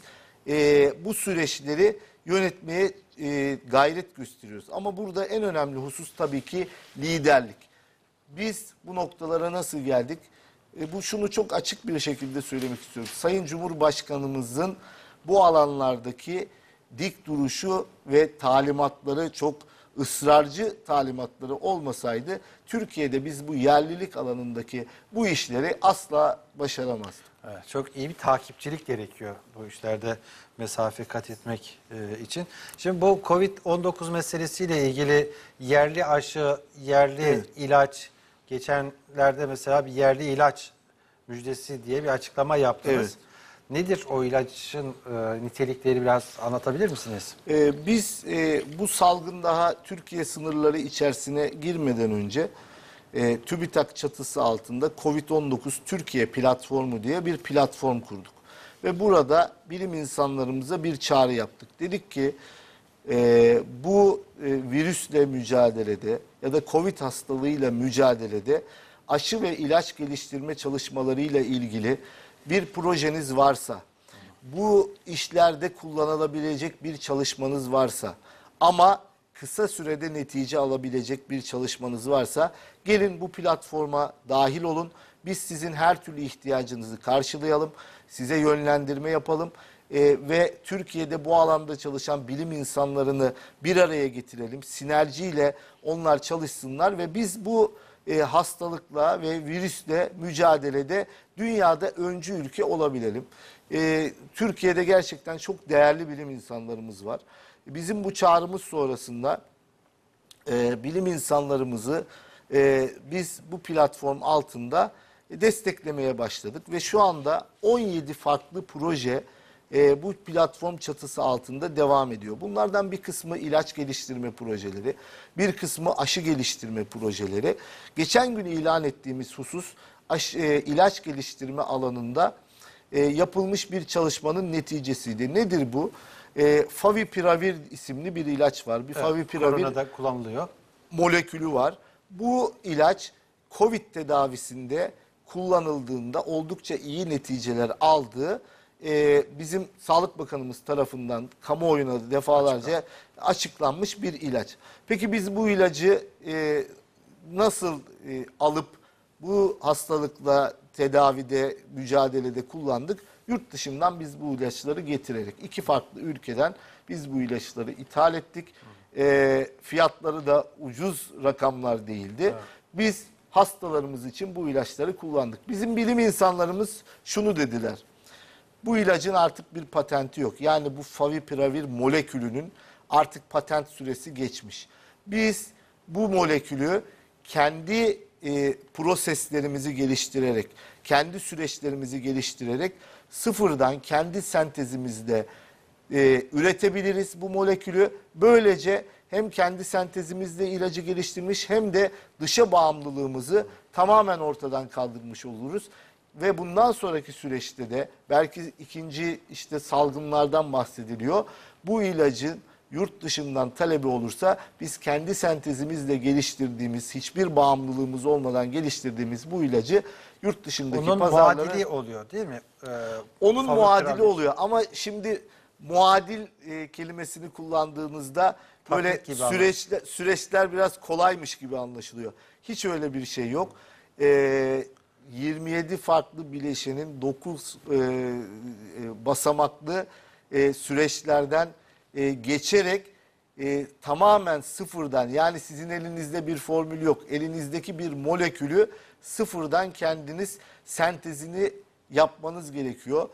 Speaker 2: e, bu süreçleri yönetmeye e, gayret gösteriyoruz. Ama burada en önemli husus tabii ki liderlik. Biz bu noktalara nasıl geldik? E, bu şunu çok açık bir şekilde söylemek istiyorum. Sayın Cumhurbaşkanımızın bu alanlardaki dik duruşu ve talimatları, çok ısrarcı talimatları olmasaydı Türkiye'de biz bu yerlilik alanındaki bu işleri asla başaramazdık.
Speaker 1: Evet, çok iyi bir takipçilik gerekiyor bu işlerde mesafe kat etmek e, için. Şimdi bu kovid on dokuz meselesiyle ilgili yerli aşı, yerli
Speaker 2: Evet.
Speaker 1: ilaç, geçenlerde mesela bir yerli ilaç müjdesi diye bir açıklama yaptınız.
Speaker 2: Evet.
Speaker 1: Nedir o ilacın e, nitelikleri, biraz anlatabilir misiniz?
Speaker 2: Ee, biz e, bu salgın daha Türkiye sınırları içerisine girmeden önce e, TÜBİTAK çatısı altında kovid on dokuz Türkiye platformu diye bir platform kurduk. Ve burada bilim insanlarımıza bir çağrı yaptık. Dedik ki e, bu e, virüsle mücadelede ya da Covid hastalığıyla mücadelede aşı ve ilaç geliştirme çalışmalarıyla ilgili bir projeniz varsa, bu işlerde kullanılabilecek bir çalışmanız varsa ama kısa sürede netice alabilecek bir çalışmanız varsa gelin bu platforma dahil olun. Biz sizin her türlü ihtiyacınızı karşılayalım, size yönlendirme yapalım ee, ve Türkiye'de bu alanda çalışan bilim insanlarını bir araya getirelim. Sinerjiyle onlar çalışsınlar ve biz bu e, hastalıkla ve virüsle mücadelede dünyada öncü ülke olabilelim. Ee, Türkiye'de gerçekten çok değerli bilim insanlarımız var. Bizim bu çağrımız sonrasında e, bilim insanlarımızı e, biz bu platform altında desteklemeye başladık ve şu anda on yedi farklı proje e, bu platform çatısı altında devam ediyor. Bunlardan bir kısmı ilaç geliştirme projeleri, bir kısmı aşı geliştirme projeleri. Geçen gün ilan ettiğimiz husus aşı, e, ilaç geliştirme alanında e, yapılmış bir çalışmanın neticesiydi. Nedir bu? E, Favipiravir isimli bir ilaç var. Bir
Speaker 1: Evet,
Speaker 2: favipiravir
Speaker 1: koronada kullanılıyor.
Speaker 2: molekülü var. Bu ilaç Covid tedavisinde kullanıldığında oldukça iyi neticeler aldığı e, bizim Sağlık Bakanımız tarafından kamuoyuna defalarca açıklanmış bir ilaç. Peki biz bu ilacı e, nasıl e, alıp bu hastalıkla tedavide, mücadelede kullandık? Yurt dışından biz bu ilaçları getirerek iki farklı ülkeden biz bu ilaçları ithal ettik. E, fiyatları da ucuz rakamlar değildi. Evet. Biz hastalarımız için bu ilaçları kullandık. Bizim bilim insanlarımız şunu dediler. Bu ilacın artık bir patenti yok. Yani bu favipiravir molekülünün artık patent süresi geçmiş. Biz bu molekülü kendi e, proseslerimizi geliştirerek, kendi süreçlerimizi geliştirerek sıfırdan kendi sentezimizde e, üretebiliriz bu molekülü. Böylece hem kendi sentezimizde ilacı geliştirmiş hem de dışa bağımlılığımızı tamamen ortadan kaldırmış oluruz. Ve bundan sonraki süreçte de belki ikinci işte salgınlardan bahsediliyor. Bu ilacın yurt dışından talebi olursa biz kendi sentezimizle geliştirdiğimiz, hiçbir bağımlılığımız olmadan geliştirdiğimiz bu ilacı yurt dışındaki
Speaker 1: Onun
Speaker 2: pazarlara...
Speaker 1: muadili oluyor değil mi? Ee,
Speaker 2: Onun muadili
Speaker 1: favipiravir.
Speaker 2: oluyor ama şimdi muadil e, kelimesini kullandığınızda böyle
Speaker 1: Taklit gibi
Speaker 2: süreçler, süreçler biraz kolaymış gibi anlaşılıyor. Hiç öyle bir şey yok. Ee, yirmi yedi farklı bileşenin dokuz e, e, basamaklı e, süreçlerden e, geçerek e, tamamen sıfırdan, yani sizin elinizde bir formül yok. Elinizdeki bir molekülü sıfırdan kendiniz sentezini yapmanız gerekiyor.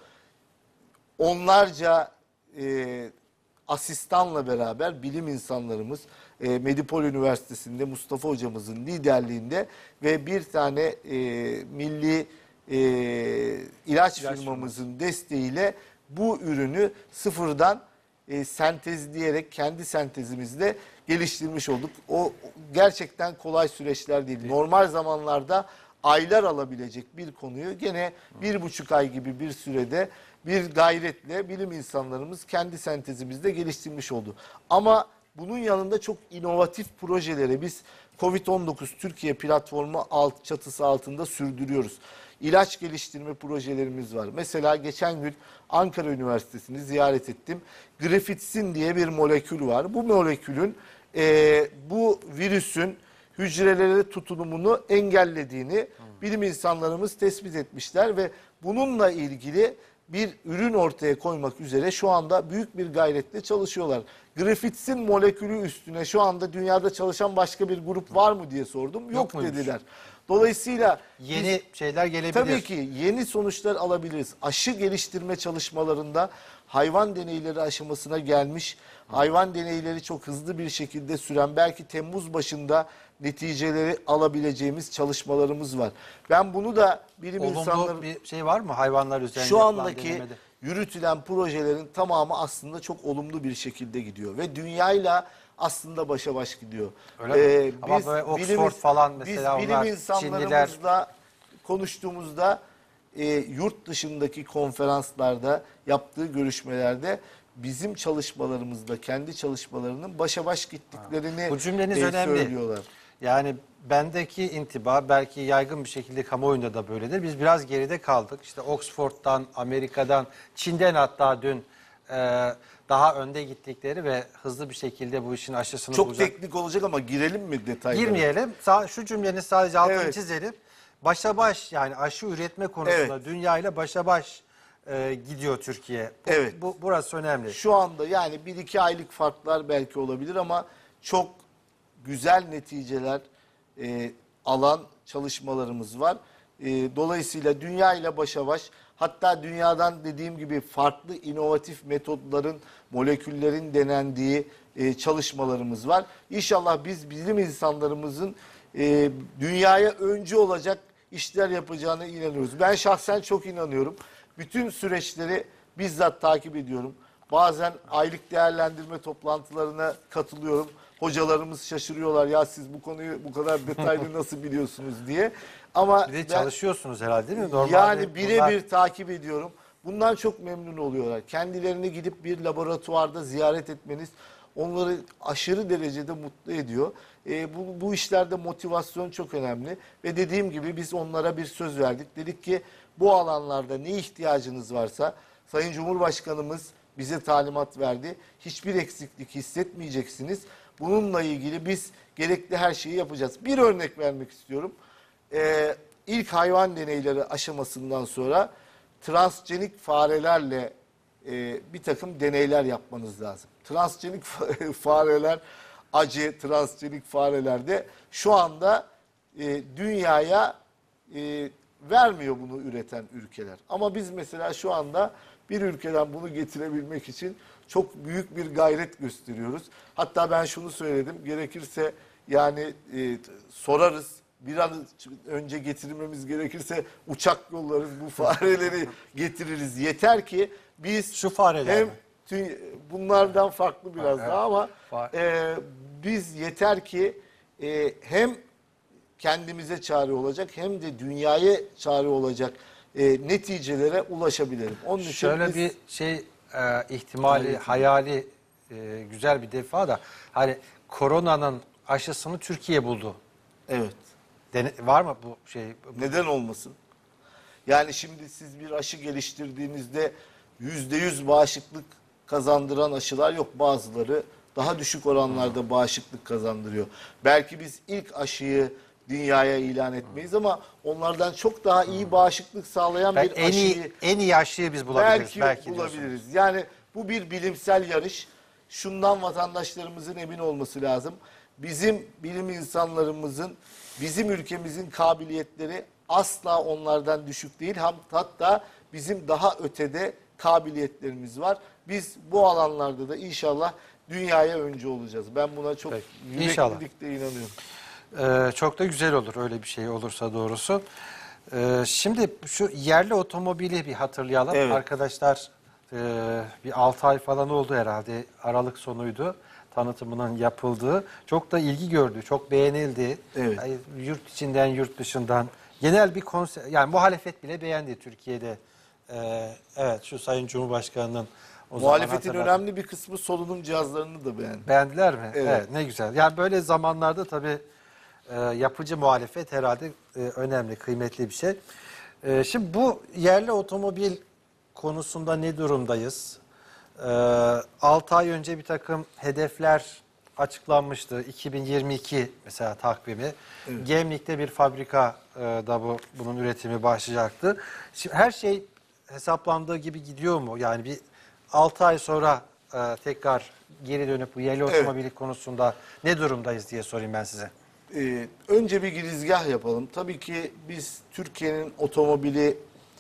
Speaker 2: Onlarca e, asistanla beraber bilim insanlarımız e, Medipol Üniversitesi'nde Mustafa hocamızın liderliğinde ve bir tane e, milli e, ilaç,
Speaker 1: İlaç
Speaker 2: firmamızın firması. desteğiyle bu ürünü sıfırdan e, sentezleyerek kendi sentezimizle geliştirmiş olduk. O gerçekten kolay süreçler değil. Normal zamanlarda aylar alabilecek bir konuyu gene bir buçuk ay gibi bir sürede bir gayretle bilim insanlarımız kendi sentezimizde geliştirmiş oldu. Ama bunun yanında çok inovatif projelere biz Covid on dokuz Türkiye platformu alt, çatısı altında sürdürüyoruz. İlaç geliştirme projelerimiz var. Mesela geçen gün Ankara Üniversitesi'ni ziyaret ettim. Grafitsin diye bir molekül var. Bu molekülün e, bu virüsün hücrelere tutunumunu engellediğini bilim insanlarımız tespit etmişler ve bununla ilgili bir ürün ortaya koymak üzere şu anda büyük bir gayretle çalışıyorlar. Grafitsin molekülü üstüne şu anda dünyada çalışan başka bir grup var mı diye sordum. Yok, Yok dediler. Dolayısıyla
Speaker 1: yeni biz, şeyler gelebilir.
Speaker 2: Tabii ki yeni sonuçlar alabiliriz. Aşı geliştirme çalışmalarında hayvan deneyleri aşamasına gelmiş, hayvan deneyleri çok hızlı bir şekilde süren, belki Temmuz başında neticeleri alabileceğimiz çalışmalarımız var. Ben bunu da bilim
Speaker 1: Olumlu
Speaker 2: insanları...
Speaker 1: bir şey var mı hayvanlar üzerinde?
Speaker 2: Şu andaki yürütülen projelerin tamamı aslında çok olumlu bir şekilde gidiyor ve dünyayla aslında başa baş gidiyor.
Speaker 1: Öyle ee, Ama biz, böyle Oxford bilim, falan mesela
Speaker 2: biz bilim
Speaker 1: onlar,
Speaker 2: insanlarımızla
Speaker 1: Çinliler...
Speaker 2: konuştuğumuzda e, yurt dışındaki konferanslarda yaptığı görüşmelerde bizim çalışmalarımızda kendi çalışmalarının başa baş gittiklerini
Speaker 1: Bu cümleniz
Speaker 2: e,
Speaker 1: önemli.
Speaker 2: söylüyorlar.
Speaker 1: Yani bendeki intiba belki yaygın bir şekilde kamuoyunda da böyledir. Biz biraz geride kaldık. İşte Oxford'dan, Amerika'dan, Çin'den hatta dün e, daha önde gittikleri ve hızlı bir şekilde bu işin aşısını
Speaker 2: Çok
Speaker 1: bulacak.
Speaker 2: teknik olacak ama girelim mi detaylara?
Speaker 1: Girmeyelim. Sa- Şu cümlenin sadece altını
Speaker 2: Evet.
Speaker 1: çizelim. Başa baş, yani aşı üretme konusunda
Speaker 2: Evet.
Speaker 1: dünyayla başa baş e, gidiyor Türkiye. Bu,
Speaker 2: Evet.
Speaker 1: bu, burası önemli.
Speaker 2: Şu anda yani bir iki aylık farklar belki olabilir ama çok güzel neticeler e, alan çalışmalarımız var. E, dolayısıyla dünya ile başa baş, hatta dünyadan dediğim gibi farklı inovatif metodların, moleküllerin denendiği e, çalışmalarımız var. İnşallah biz bilim insanlarımızın e, dünyaya öncü olacak işler yapacağına inanıyoruz. Ben şahsen çok inanıyorum. Bütün süreçleri bizzat takip ediyorum. Bazen aylık değerlendirme toplantılarına katılıyorum. Hocalarımız şaşırıyorlar, ya siz bu konuyu bu kadar detaylı nasıl biliyorsunuz diye. Ama
Speaker 1: Bir de
Speaker 2: ben-
Speaker 1: çalışıyorsunuz herhalde değil mi? Normalde
Speaker 2: yani birebir
Speaker 1: bunlar-
Speaker 2: takip ediyorum. Bundan çok memnun oluyorlar. Kendilerini gidip bir laboratuvarda ziyaret etmeniz onları aşırı derecede mutlu ediyor. E, bu, bu işlerde motivasyon çok önemli. Ve dediğim gibi biz onlara bir söz verdik. Dedik ki bu alanlarda ne ihtiyacınız varsa Sayın Cumhurbaşkanımız bize talimat verdi. Hiçbir eksiklik hissetmeyeceksiniz. Bununla ilgili biz gerekli her şeyi yapacağız. Bir örnek vermek istiyorum. Ee, ilk hayvan deneyleri aşamasından sonra transgenik farelerle e, bir takım deneyler yapmanız lazım. Transgenik fa- fareler, acı transgenik farelerde şu anda e, dünyaya e, vermiyor bunu üreten ülkeler. Ama biz mesela şu anda bir ülkeden bunu getirebilmek için çok büyük bir gayret gösteriyoruz. Hatta ben şunu söyledim, gerekirse yani e, sorarız, bir an önce getirmemiz gerekirse uçak yollarız, bu fareleri getiririz. Yeter ki biz
Speaker 1: Şu fareler
Speaker 2: hem
Speaker 1: mi?
Speaker 2: tü- bunlardan farklı biraz
Speaker 1: Evet.
Speaker 2: daha ama
Speaker 1: Fa-
Speaker 2: e, biz yeter ki e, hem kendimize çare olacak hem de dünyaya çare olacak e, neticelere ulaşabilirim. Onun için
Speaker 1: Şöyle
Speaker 2: biz-
Speaker 1: bir şey e, ihtimali,
Speaker 2: Evet.
Speaker 1: hayali e, güzel bir defa da hani koronanın aşısını Türkiye buldu.
Speaker 2: evet.
Speaker 1: Dene- var mı bu şey?
Speaker 2: Neden olmasın? Yani şimdi siz bir aşı geliştirdiğinizde yüzde yüz bağışıklık kazandıran aşılar yok. Bazıları daha düşük oranlarda bağışıklık kazandırıyor. Belki biz ilk aşıyı dünyaya ilan etmeyiz ama onlardan çok daha iyi bağışıklık sağlayan
Speaker 1: Ben
Speaker 2: bir
Speaker 1: en
Speaker 2: aşıyı
Speaker 1: iyi en iyi aşıyı biz bulabiliriz
Speaker 2: belki,
Speaker 1: belki, diyorsunuz.
Speaker 2: bulabiliriz. Yani bu bir bilimsel yarış. Şundan vatandaşlarımızın emin olması lazım. Bizim bilim insanlarımızın, bizim ülkemizin kabiliyetleri asla onlardan düşük değil. Ham- Hatta bizim daha ötede kabiliyetlerimiz var. Biz bu alanlarda da inşallah dünyaya öncü olacağız. Ben buna çok
Speaker 1: Peki, inşallah.
Speaker 2: yüreklilikle inanıyorum.
Speaker 1: Ee, çok da güzel olur öyle bir şey olursa doğrusu. Ee, şimdi şu yerli otomobili bir hatırlayalım.
Speaker 2: Evet.
Speaker 1: Arkadaşlar e, bir altı ay falan oldu herhalde. Aralık sonuydu tanıtımının yapıldığı. Çok da ilgi gördü, çok beğenildi.
Speaker 2: Evet.
Speaker 1: Yani yurt içinden, yurt dışından. Genel bir konser, yani muhalefet bile beğendi Türkiye'de. Ee, evet, şu Sayın Cumhurbaşkanı'nın o zaman
Speaker 2: Muhalefetin
Speaker 1: hatırladım.
Speaker 2: önemli bir kısmı solunum cihazlarını da beğendi.
Speaker 1: Beğendiler mi? Evet.
Speaker 2: Evet.
Speaker 1: Ne güzel. Yani böyle zamanlarda tabii e, yapıcı muhalefet herhalde e, önemli, kıymetli bir şey. E, şimdi bu yerli otomobil konusunda ne durumdayız? E, altı ay önce bir takım hedefler açıklanmıştı. iki bin yirmi iki mesela takvimi. Gemlik'te bir fabrika e, da bu bunun üretimi başlayacaktı. Şimdi her şey hesaplandığı gibi gidiyor mu? Yani bir altı ay sonra e, tekrar geri dönüp bu yerli
Speaker 2: Evet.
Speaker 1: otomobil konusunda ne durumdayız diye sorayım ben size.
Speaker 2: Ee, önce bir girizgah yapalım. Tabii ki biz Türkiye'nin otomobili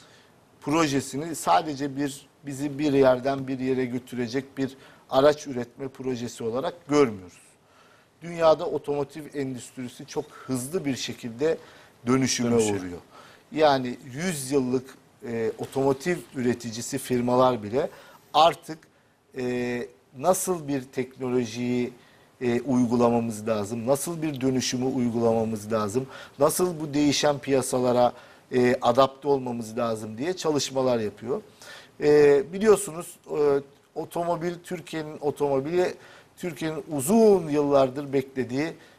Speaker 2: projesini sadece bir bizi bir yerden bir yere götürecek bir araç üretme projesi olarak görmüyoruz. Dünyada otomotiv endüstrisi çok hızlı bir şekilde dönüşüme
Speaker 1: Dönüşüyor.
Speaker 2: uğruyor. Yani yüz yıllık e, otomotiv üreticisi firmalar bile artık e, nasıl bir teknolojiyi e, uygulamamız lazım, nasıl bir dönüşümü uygulamamız lazım, nasıl bu değişen piyasalara e, adapte olmamız lazım diye çalışmalar yapıyor. E, biliyorsunuz e, otomobil, Türkiye'nin otomobili, Türkiye'nin uzun yıllardır beklediği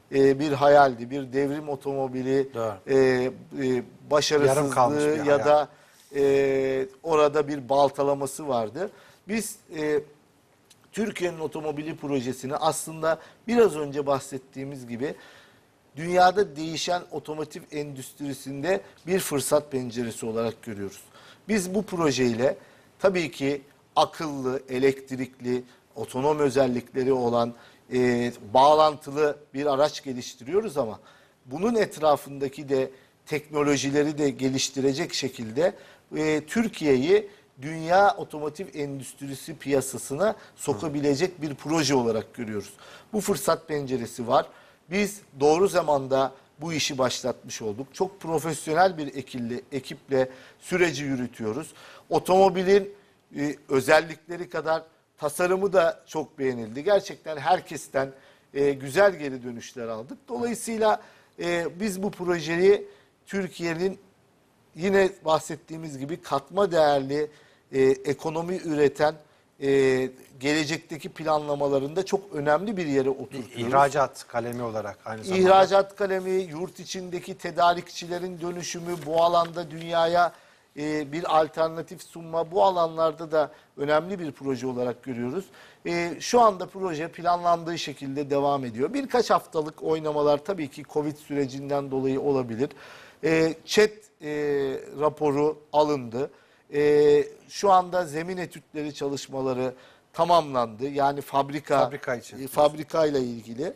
Speaker 2: e, bir hayaldi. Bir devrim otomobili,
Speaker 1: Doğru.
Speaker 2: e, e,
Speaker 1: Yarım
Speaker 2: başarısızlığı
Speaker 1: kalmış bir
Speaker 2: ya
Speaker 1: hayal.
Speaker 2: da e, orada bir baltalaması vardı. Biz e, Türkiye'nin otomobili projesini aslında biraz önce bahsettiğimiz gibi dünyada değişen otomotiv endüstrisinde bir fırsat penceresi olarak görüyoruz. Biz bu projeyle tabii ki akıllı, elektrikli, otonom özellikleri olan e, bağlantılı bir araç geliştiriyoruz ama bunun etrafındaki de teknolojileri de geliştirecek şekilde e, Türkiye'yi dünya otomotiv endüstrisi piyasasına sokabilecek bir proje olarak görüyoruz. Bu fırsat penceresi var. Biz doğru zamanda bu işi başlatmış olduk. Çok profesyonel bir ekille, ekiple süreci yürütüyoruz. Otomobilin e, özellikleri kadar tasarımı da çok beğenildi. Gerçekten herkesten e, güzel geri dönüşler aldık. Dolayısıyla e, biz bu projeyi Türkiye'nin yine bahsettiğimiz gibi katma değerli e, ekonomi üreten e, gelecekteki planlamalarında çok önemli bir yere oturtuyoruz.
Speaker 1: İhracat kalemi olarak aynı zamanda.
Speaker 2: İhracat kalemi, yurt içindeki tedarikçilerin dönüşümü, bu alanda dünyaya e, bir alternatif sunma, bu alanlarda da önemli bir proje olarak görüyoruz. E, şu anda proje planlandığı şekilde devam ediyor. Birkaç haftalık oynamalar tabii ki Covid sürecinden dolayı olabilir. E, ÇED e, raporu alındı. E, şu anda zemin etütleri çalışmaları tamamlandı. Yani fabrika,
Speaker 1: Fabrika için.
Speaker 2: e, fabrika ile ilgili.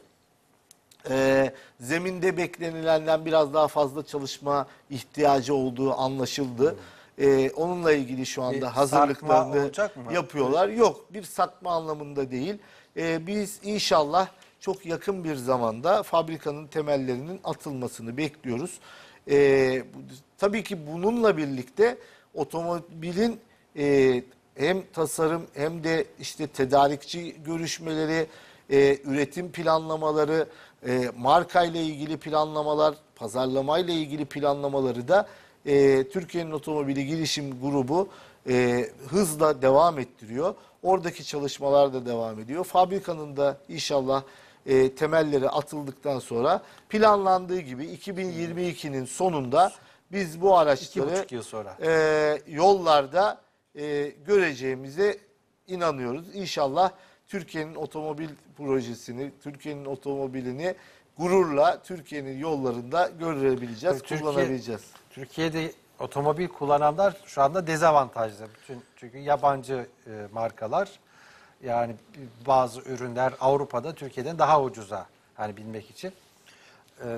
Speaker 2: E, zeminde beklenilenden biraz daha fazla çalışma ihtiyacı olduğu anlaşıldı. E, onunla ilgili şu anda
Speaker 1: Bir
Speaker 2: hazırlıklarını
Speaker 1: sarkma olacak mı?
Speaker 2: yapıyorlar. Yok, bir satma anlamında değil. E, biz inşallah çok yakın bir zamanda fabrikanın temellerinin atılmasını bekliyoruz. E, tabii ki bununla birlikte otomobilin e, hem tasarım hem de işte tedarikçi görüşmeleri, e, üretim planlamaları, e, marka ile ilgili planlamalar, pazarlama ile ilgili planlamaları da e, Türkiye'nin Otomobili Girişim Grubu e, hızla devam ettiriyor. Oradaki çalışmalar da devam ediyor. Fabrikanın da inşallah e, temelleri atıldıktan sonra planlandığı gibi iki bin yirmi ikinin sonunda biz bu
Speaker 1: İki
Speaker 2: araçları
Speaker 1: buçuk yıl sonra.
Speaker 2: e, yollarda e, göreceğimize inanıyoruz. İnşallah Türkiye'nin otomobil projesini, Türkiye'nin otomobilini gururla Türkiye'nin yollarında görebileceğiz,
Speaker 1: Türkiye-
Speaker 2: kullanabileceğiz.
Speaker 1: Türkiye'de otomobil kullananlar şu anda dezavantajlı. Bütün, çünkü yabancı e, markalar, yani bazı ürünler Avrupa'da Türkiye'den daha ucuza, hani bilmek için. E,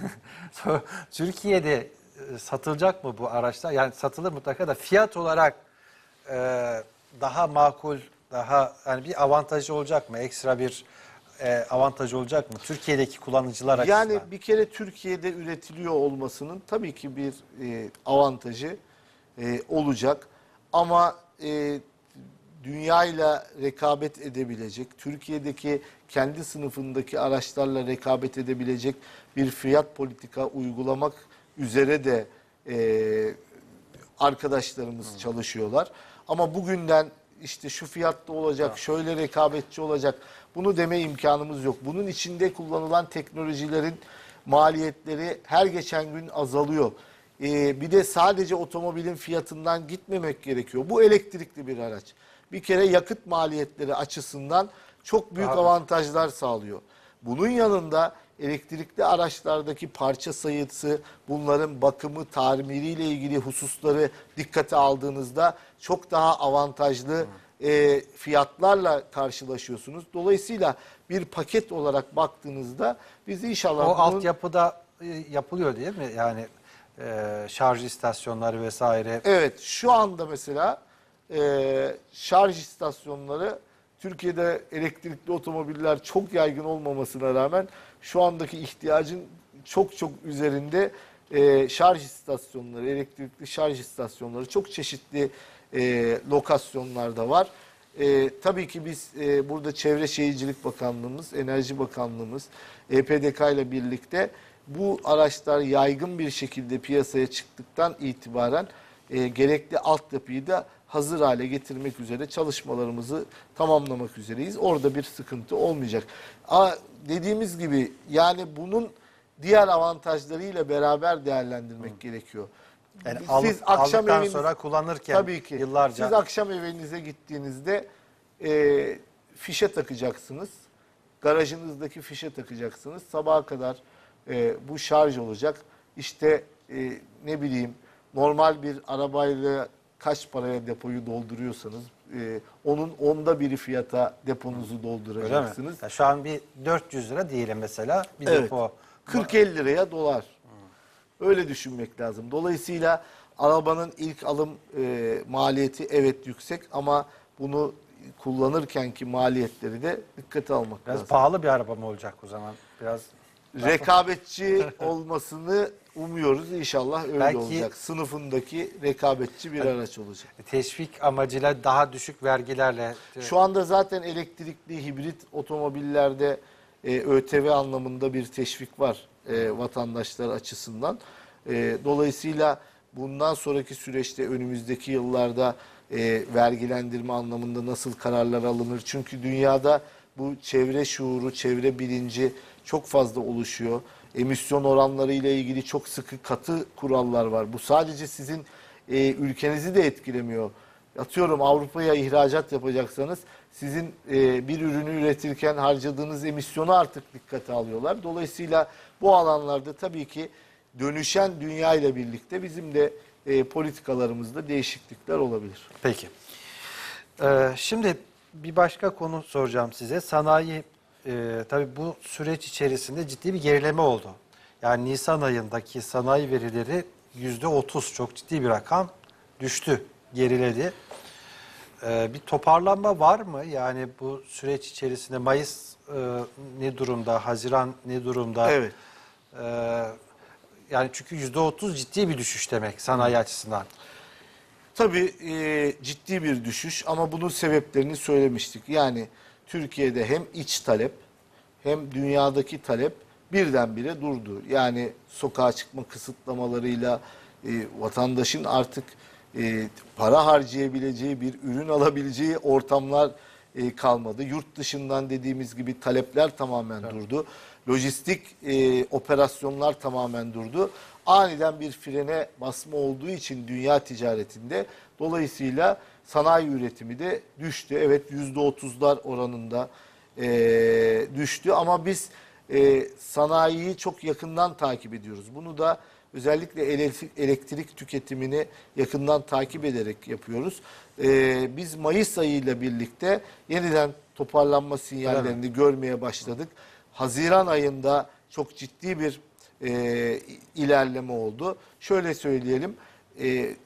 Speaker 1: Türkiye'de e, satılacak mı bu araçlar? Yani satılır mutlaka da fiyat olarak e, daha makul, daha hani bir avantajı olacak mı? Ekstra bir e, avantajı olacak mı? Türkiye'deki kullanıcılar açısından.
Speaker 2: Yani bir kere Türkiye'de üretiliyor olmasının tabii ki bir e, avantajı e, olacak. Ama e, dünyayla rekabet edebilecek, Türkiye'deki kendi sınıfındaki araçlarla rekabet edebilecek bir fiyat politika uygulamak üzere de e, arkadaşlarımız hmm. çalışıyorlar. Ama bugünden işte şu fiyatta olacak, ha. şöyle rekabetçi olacak, bunu deme imkanımız yok. Bunun içinde kullanılan teknolojilerin maliyetleri her geçen gün azalıyor. Ee, bir de sadece otomobilin fiyatından gitmemek gerekiyor. Bu elektrikli bir araç. Bir kere yakıt maliyetleri açısından çok büyük
Speaker 1: Abi.
Speaker 2: avantajlar sağlıyor. Bunun yanında elektrikli araçlardaki parça sayısı, bunların bakımı, tamiriyle ilgili hususları dikkate aldığınızda çok daha avantajlı e, fiyatlarla karşılaşıyorsunuz. Dolayısıyla bir paket olarak baktığınızda biz inşallah...
Speaker 1: O
Speaker 2: bunun...
Speaker 1: altyapıda e, yapılıyor değil mi? Yani e, şarj istasyonları vesaire.
Speaker 2: Evet, şu anda mesela e, şarj istasyonları Türkiye'de elektrikli otomobiller çok yaygın olmamasına rağmen şu andaki ihtiyacın çok çok üzerinde e, şarj istasyonları, elektrikli şarj istasyonları çok çeşitli e, lokasyonlarda var. E, tabii ki biz e, burada Çevre Şehircilik Bakanlığımız, Enerji Bakanlığımız, E P D K ile birlikte bu araçlar yaygın bir şekilde piyasaya çıktıktan itibaren e, gerekli altyapıyı da hazır hale getirmek üzere çalışmalarımızı tamamlamak üzereyiz. Orada bir sıkıntı olmayacak. A, dediğimiz gibi yani bunun diğer avantajlarıyla beraber değerlendirmek Hı. gerekiyor.
Speaker 1: Yani
Speaker 2: Siz
Speaker 1: alıp,
Speaker 2: akşam
Speaker 1: aldıktan
Speaker 2: eviniz,
Speaker 1: sonra kullanırken
Speaker 2: tabii ki,
Speaker 1: yıllarca...
Speaker 2: Siz akşam evinize gittiğinizde e, fişe takacaksınız. Garajınızdaki fişe takacaksınız. Sabaha kadar e, bu şarj olacak. İşte e, ne bileyim normal bir arabayla kaç paraya depoyu dolduruyorsanız e, onun onda biri fiyata deponuzu dolduracaksınız.
Speaker 1: Ya şu an bir dört yüz lira diyelim mesela bir
Speaker 2: Evet.
Speaker 1: depo.
Speaker 2: kırk elli liraya dolar. Öyle düşünmek lazım. Dolayısıyla arabanın ilk alım e, maliyeti evet yüksek ama bunu kullanırkenki maliyetleri de dikkate almak
Speaker 1: Biraz
Speaker 2: lazım.
Speaker 1: pahalı bir araba mı olacak o zaman? Biraz
Speaker 2: Rekabetçi olmasını umuyoruz. İnşallah öyle
Speaker 1: Belki-
Speaker 2: olacak. Sınıfındaki rekabetçi bir araç olacak.
Speaker 1: teşvik amacıyla daha düşük vergilerle.
Speaker 2: Şu anda zaten elektrikli hibrit otomobillerde e, ÖTV anlamında bir teşvik var e, vatandaşlar açısından. E, dolayısıyla bundan sonraki süreçte önümüzdeki yıllarda e, vergilendirme anlamında nasıl kararlar alınır? Çünkü dünyada bu çevre şuuru, çevre bilinci çok fazla oluşuyor. Emisyon oranları ile ilgili çok sıkı katı kurallar var. Bu sadece sizin e, ülkenizi de etkilemiyor. Atıyorum Avrupa'ya ihracat yapacaksanız sizin e, bir ürünü üretirken harcadığınız emisyonu artık dikkate alıyorlar. Dolayısıyla bu alanlarda tabii ki dönüşen dünya ile birlikte bizim de e, politikalarımızda değişiklikler olabilir.
Speaker 1: Peki. Ee, şimdi bir başka konu soracağım size. Sanayi, e, tabii bu süreç içerisinde ciddi bir gerileme oldu. Yani Nisan ayındaki sanayi verileri yüzde otuz, çok ciddi bir rakam düştü, geriledi. Ee, bir toparlanma var mı? Yani bu süreç içerisinde Mayıs e, ne durumda, Haziran ne durumda?
Speaker 2: Evet.
Speaker 1: Ee, yani çünkü yüzde otuz ciddi bir düşüş demek sanayi açısından.
Speaker 2: Tabii e, ciddi bir düşüş ama bunun sebeplerini söylemiştik. Yani Türkiye'de hem iç talep hem dünyadaki talep birdenbire durdu. Yani sokağa çıkma kısıtlamalarıyla e, vatandaşın artık e, para harcayabileceği bir ürün alabileceği ortamlar e, kalmadı. Yurt dışından dediğimiz gibi talepler tamamen evet. durdu. Lojistik e, operasyonlar tamamen durdu. Aniden bir frene basma olduğu için dünya ticaretinde dolayısıyla sanayi üretimi de düştü. Evet yüzde otuzlar oranında e, düştü ama biz e, sanayiyi çok yakından takip ediyoruz. Bunu da özellikle elektrik, elektrik tüketimini yakından takip ederek yapıyoruz. E, biz Mayıs ayıyla birlikte yeniden toparlanma sinyallerini evet. görmeye başladık. Haziran ayında çok ciddi bir e, ilerleme oldu. Şöyle söyleyelim, e, e,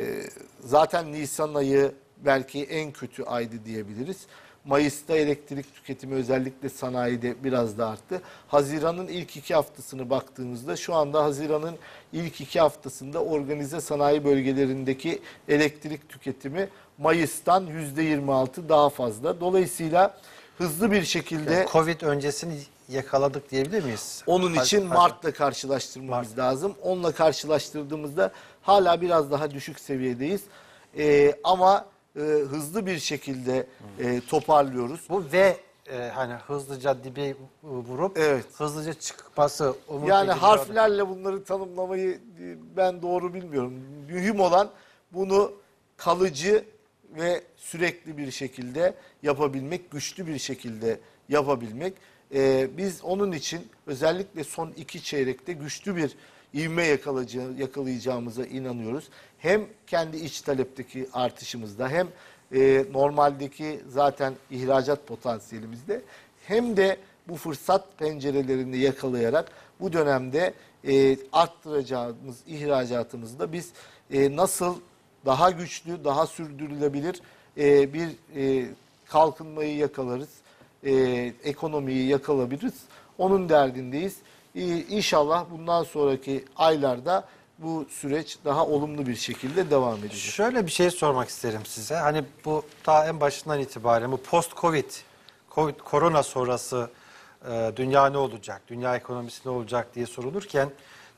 Speaker 2: zaten Nisan ayı belki en kötü aydı diyebiliriz. Mayıs'ta elektrik tüketimi özellikle sanayide biraz da arttı. Haziran'ın ilk iki haftasını baktığımızda şu anda Haziran'ın ilk iki haftasında organize sanayi bölgelerindeki elektrik tüketimi Mayıs'tan yüzde yirmi altı daha fazla. Dolayısıyla hızlı bir şekilde...
Speaker 1: Yani Covid öncesini yakaladık diyebilir miyiz?
Speaker 2: Onun için Mart'la karşılaştırmamız Mart. lazım. Onunla karşılaştırdığımızda hala biraz daha düşük seviyedeyiz. Ee, ama e, hızlı bir şekilde e, toparlıyoruz.
Speaker 1: Bu ve e, hani hızlıca dibe vurup
Speaker 2: evet.
Speaker 1: hızlıca çıkması umut
Speaker 2: yani harflerle bunları tanımlamayı e, ben doğru bilmiyorum. Mühim olan bunu kalıcı ve sürekli bir şekilde yapabilmek, güçlü bir şekilde yapabilmek. Ee, biz onun için özellikle son iki çeyrekte güçlü bir ivme yakalayacağımıza inanıyoruz. Hem kendi iç talepteki artışımızda hem e, normaldeki zaten ihracat potansiyelimizde hem de bu fırsat pencerelerini yakalayarak bu dönemde e, arttıracağımız ihracatımızda biz e, nasıl daha güçlü, daha sürdürülebilir e, bir e, kalkınmayı yakalarız. E, ekonomiyi yakalabiliriz. Onun derdindeyiz. E, İnşallah bundan sonraki aylarda bu süreç daha olumlu bir şekilde devam edecek.
Speaker 1: Şöyle bir şey sormak isterim size. Hani bu daha en başından itibaren bu post-Covid, COVID, korona sonrası e, dünya ne olacak, dünya ekonomisi ne olacak diye sorulurken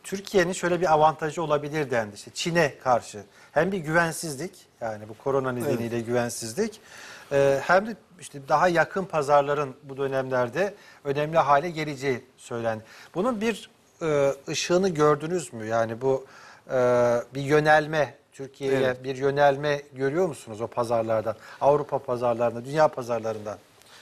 Speaker 1: Türkiye'nin şöyle bir avantajı olabilir dendi. İşte Çin'e karşı hem bir güvensizlik, yani bu korona nedeniyle evet. güvensizlik, e, hem de işte daha yakın pazarların bu dönemlerde önemli hale geleceği söylendi. Bunun bir e, ışığını gördünüz mü? Yani bu e, bir yönelme, Türkiye'ye evet. bir yönelme görüyor musunuz o pazarlardan? Avrupa pazarlarında, dünya pazarlarından.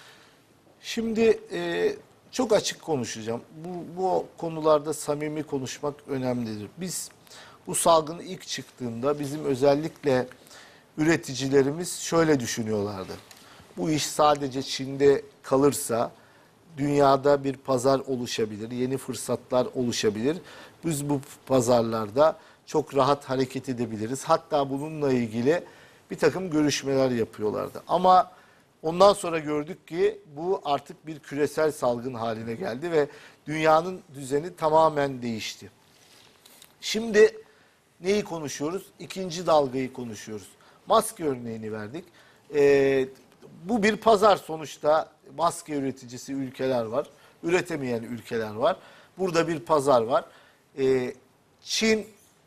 Speaker 2: Şimdi e, çok açık konuşacağım. Bu, bu konularda samimi konuşmak önemlidir. Biz bu salgın ilk çıktığında bizim özellikle üreticilerimiz şöyle düşünüyorlardı. Bu iş sadece Çin'de kalırsa dünyada bir pazar oluşabilir, yeni fırsatlar oluşabilir. Biz bu pazarlarda çok rahat hareket edebiliriz. Hatta bununla ilgili bir takım görüşmeler yapıyorlardı. Ama ondan sonra gördük ki bu artık bir küresel salgın haline geldi ve dünyanın düzeni tamamen değişti. Şimdi neyi konuşuyoruz? İkinci dalgayı konuşuyoruz. Maske örneğini verdik. Ee, bu bir pazar sonuçta, maske üreticisi ülkeler var, üretemeyen ülkeler var. Burada bir pazar var. Ee, Çin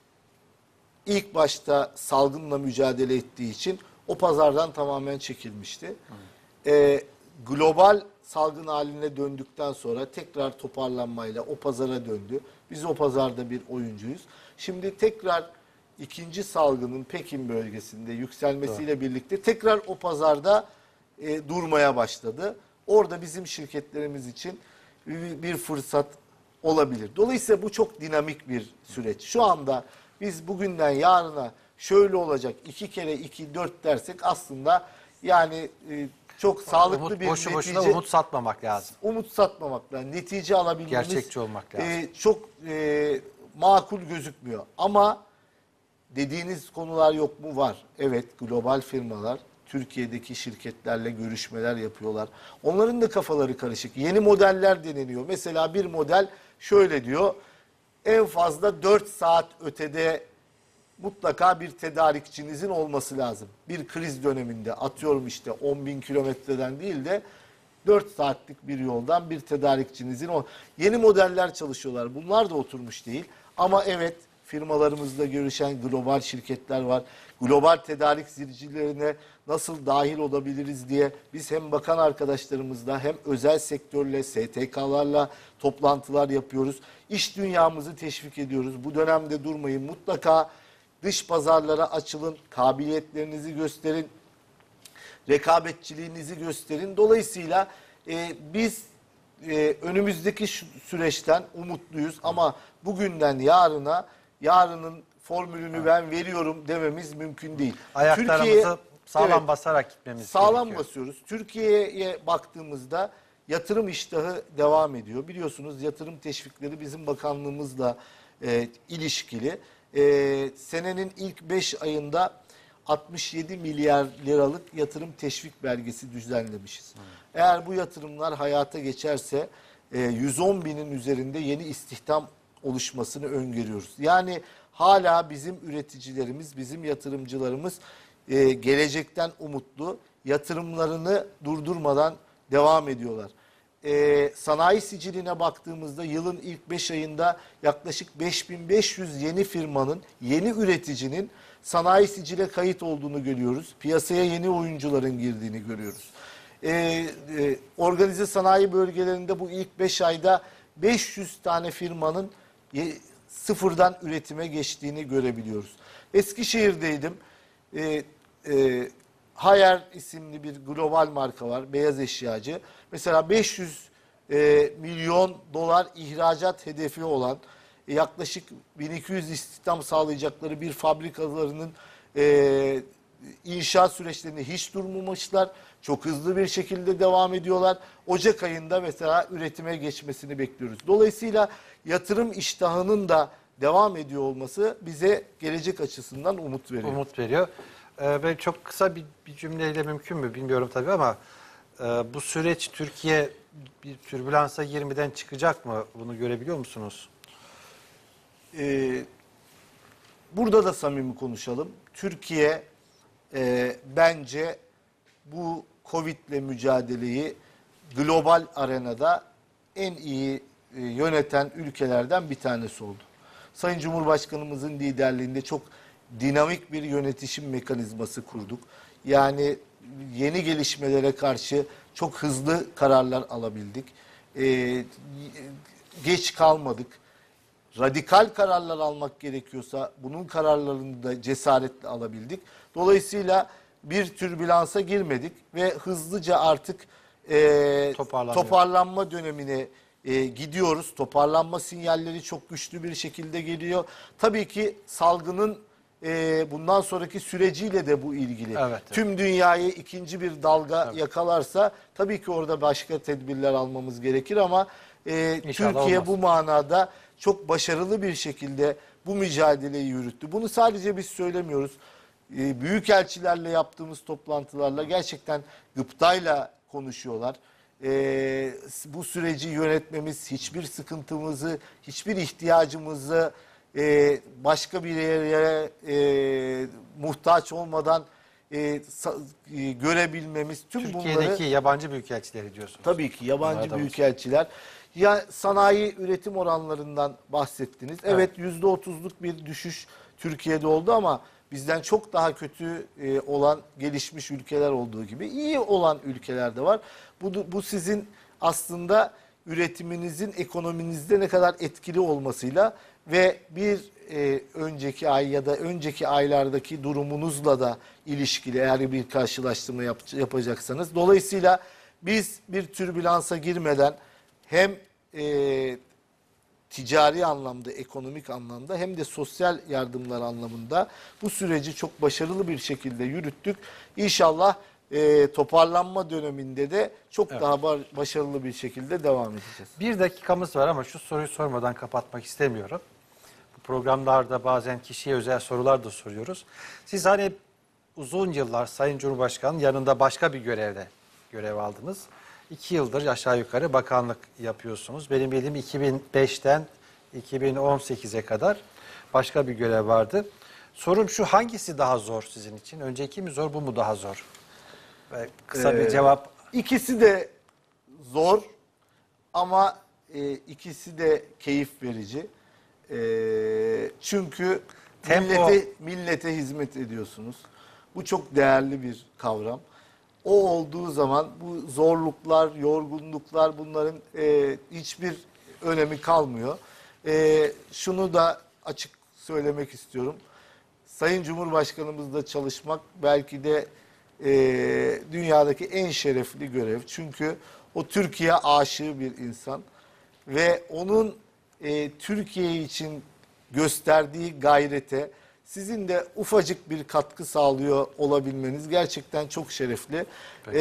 Speaker 2: ilk başta salgınla mücadele ettiği için o pazardan tamamen çekilmişti. Ee, global salgın haline döndükten sonra tekrar toparlanmayla o pazara döndü. Biz o pazarda bir oyuncuyuz. Şimdi tekrar ikinci salgının Pekin bölgesinde yükselmesiyle birlikte tekrar o pazarda e, durmaya başladı. Orada bizim şirketlerimiz için bir, bir fırsat olabilir. Dolayısıyla bu çok dinamik bir süreç. Şu anda biz bugünden yarına şöyle olacak, iki kere iki dört dersek aslında yani e, çok sağlıklı
Speaker 1: umut,
Speaker 2: bir
Speaker 1: boşu
Speaker 2: netice.
Speaker 1: Boşuna umut satmamak lazım.
Speaker 2: Umut satmamak lazım. Netice alabilmemiz
Speaker 1: gerçekçi olmak lazım.
Speaker 2: E, çok e, makul gözükmüyor. Ama dediğiniz konular yok mu? Var. Evet, global firmalar Türkiye'deki şirketlerle görüşmeler yapıyorlar. Onların da kafaları karışık. Yeni modeller deneniyor. Mesela bir model şöyle diyor. En fazla dört saat ötede mutlaka bir tedarikçinizin olması lazım. Bir kriz döneminde atıyorum işte on bin kilometreden değil de dört saatlik bir yoldan bir tedarikçinizin o. Yeni modeller çalışıyorlar. Bunlar da oturmuş değil. Ama evet, firmalarımızla görüşen global şirketler var. Global tedarik zincirlerine nasıl dahil olabiliriz diye biz hem bakan arkadaşlarımızla hem özel sektörle, S T K'larla toplantılar yapıyoruz. İş dünyamızı teşvik ediyoruz. Bu dönemde durmayın. Mutlaka dış pazarlara açılın, kabiliyetlerinizi gösterin, rekabetçiliğinizi gösterin. Dolayısıyla e, biz e, önümüzdeki süreçten umutluyuz ama bugünden yarına, yarının formülünü ben veriyorum dememiz mümkün değil.
Speaker 1: Ayaklarımızı sağlam evet, basarak gitmemiz
Speaker 2: sağlam
Speaker 1: gerekiyor.
Speaker 2: basıyoruz. Türkiye'ye baktığımızda yatırım iştahı devam ediyor. Biliyorsunuz yatırım teşvikleri bizim bakanlığımızla e, ilişkili. E, senenin ilk beş ayında altmış yedi milyar liralık yatırım teşvik belgesi düzenlemişiz. Hmm. Eğer bu yatırımlar hayata geçerse e, yüz on binin üzerinde yeni istihdam oluşmasını öngörüyoruz. Yani hala bizim üreticilerimiz, bizim yatırımcılarımız e, gelecekten umutlu, yatırımlarını durdurmadan devam ediyorlar. E, sanayi siciline baktığımızda yılın ilk beş ayında yaklaşık beş bin beş yüz yeni firmanın, yeni üreticinin sanayi sicile kayıt olduğunu görüyoruz. Piyasaya yeni oyuncuların girdiğini görüyoruz. E, e, organize sanayi bölgelerinde bu ilk beş ayda beş yüz tane firmanın e, sıfırdan üretime geçtiğini görebiliyoruz. Eskişehir'deydim. E, e, Haier isimli bir global marka var, beyaz eşyacı. Mesela beş yüz e, milyon dolar ihracat hedefi olan e, yaklaşık bin iki yüz istihdam sağlayacakları bir fabrikalarının e, inşaat süreçlerini hiç durmamışlar. Çok hızlı bir şekilde devam ediyorlar. Ocak ayında mesela üretime geçmesini bekliyoruz. Dolayısıyla yatırım iştahının da devam ediyor olması bize gelecek açısından umut veriyor.
Speaker 1: Umut veriyor. Ee, ben çok kısa bir, bir cümleyle mümkün mü bilmiyorum tabii ama e, bu süreç Türkiye bir türbülansa yirmiden çıkacak mı? Bunu görebiliyor musunuz?
Speaker 2: Ee, burada da samimi konuşalım. Türkiye e, bence bu Covid'le mücadeleyi global arenada en iyi e, yöneten ülkelerden bir tanesi oldu. Sayın Cumhurbaşkanımızın liderliğinde çok dinamik bir yönetişim mekanizması kurduk. Yani yeni gelişmelere karşı çok hızlı kararlar alabildik. Ee, geç kalmadık. Radikal kararlar almak gerekiyorsa bunun kararlarını da cesaretle alabildik. Dolayısıyla bir türbülansa girmedik ve hızlıca artık e, toparlanma dönemine e, gidiyoruz. Toparlanma sinyalleri çok güçlü bir şekilde geliyor. Tabii ki salgının e, bundan sonraki süreciyle de bu ilgili.
Speaker 1: Evet, evet.
Speaker 2: Tüm dünyayı ikinci bir dalga
Speaker 1: Evet.
Speaker 2: yakalarsa tabii ki orada başka tedbirler almamız gerekir ama e, Türkiye
Speaker 1: olmaz.
Speaker 2: bu manada çok başarılı bir şekilde bu mücadeleyi yürüttü. Bunu sadece biz söylemiyoruz. E, büyükelçilerle yaptığımız toplantılarla gerçekten gıptayla konuşuyorlar. E, bu süreci yönetmemiz, hiçbir sıkıntımızı, hiçbir ihtiyacımızı e, başka bir yere e, muhtaç olmadan e, sa- e, görebilmemiz, tüm
Speaker 1: Türkiye'deki
Speaker 2: bunları
Speaker 1: yabancı büyükelçileri diyorsunuz.
Speaker 2: tabii ki yabancı
Speaker 1: Bunlar da
Speaker 2: büyükelçiler. Ya sanayi üretim oranlarından bahsettiniz. Evet yüzde otuzluk bir düşüş Türkiye'de oldu ama bizden çok daha kötü e, olan gelişmiş ülkeler olduğu gibi iyi olan ülkeler de var. Bu, bu sizin aslında üretiminizin ekonominizde ne kadar etkili olmasıyla ve bir e, önceki ay ya da önceki aylardaki durumunuzla da ilişkili eğer bir karşılaştırma yap, yapacaksanız. Dolayısıyla biz bir türbülansa girmeden hem e, ticari anlamda, ekonomik anlamda hem de sosyal yardımlar anlamında bu süreci çok başarılı bir şekilde yürüttük. İnşallah e, toparlanma döneminde de çok
Speaker 1: Evet.
Speaker 2: daha ba- başarılı bir şekilde devam edeceğiz.
Speaker 1: Bir dakikamız var ama şu soruyu sormadan kapatmak istemiyorum. Bu programlarda bazen kişiye özel sorular da soruyoruz. Siz hani uzun yıllar Sayın Cumhurbaşkanı'nın yanında başka bir görevde görev aldınız. İki yıldır aşağı yukarı bakanlık yapıyorsunuz. Benim bildiğim iki bin beşten iki bin on sekize kadar başka bir görev vardı. Sorum şu, hangisi daha zor sizin için? Önceki mi zor, bu mu daha zor? Ve kısa bir
Speaker 2: Ee,
Speaker 1: cevap.
Speaker 2: İkisi de zor ama e, ikisi de keyif verici. E, çünkü
Speaker 1: Tempo-
Speaker 2: millete, millete hizmet ediyorsunuz. Bu çok değerli bir kavram. O olduğu zaman bu zorluklar, yorgunluklar bunların e, hiçbir önemi kalmıyor. E, şunu da açık söylemek istiyorum. Sayın Cumhurbaşkanımızla çalışmak belki de e, dünyadaki en şerefli görev. Çünkü o Türkiye aşığı bir insan ve onun e, Türkiye için gösterdiği gayrete sizin de ufacık bir katkı sağlıyor olabilmeniz gerçekten çok şerefli. E,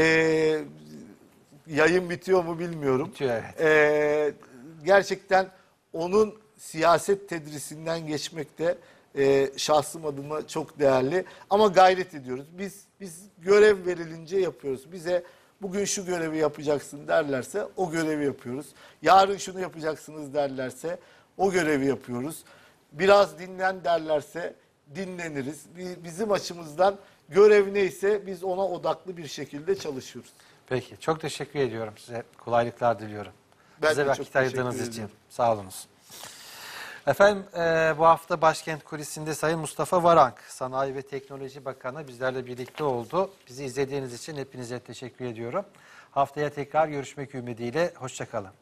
Speaker 2: yayın bitiyor mu bilmiyorum.
Speaker 1: Bitiyor, evet.
Speaker 2: E, gerçekten onun siyaset tedrisinden geçmek de e, şahsım adıma çok değerli. Ama gayret ediyoruz. Biz biz görev verilince yapıyoruz. Bize bugün şu görevi yapacaksın derlerse o görevi yapıyoruz. Yarın şunu yapacaksınız derlerse o görevi yapıyoruz. Biraz dinlen derlerse dinleniriz. Bi- Bizim açımızdan görev neyse biz ona odaklı bir şekilde çalışıyoruz.
Speaker 1: Peki, çok teşekkür ediyorum size. Kolaylıklar diliyorum.
Speaker 2: Ben
Speaker 1: Bize
Speaker 2: de çok
Speaker 1: vakit ayırdığınız
Speaker 2: teşekkür
Speaker 1: için.
Speaker 2: ederim.
Speaker 1: Sağ olunuz. Efendim e, bu hafta Başkent Kulisi'nde Sayın Mustafa Varank, Sanayi ve Teknoloji Bakanı bizlerle birlikte oldu. Bizi izlediğiniz için hepinize teşekkür ediyorum. Haftaya tekrar görüşmek ümidiyle. Hoşça kalın.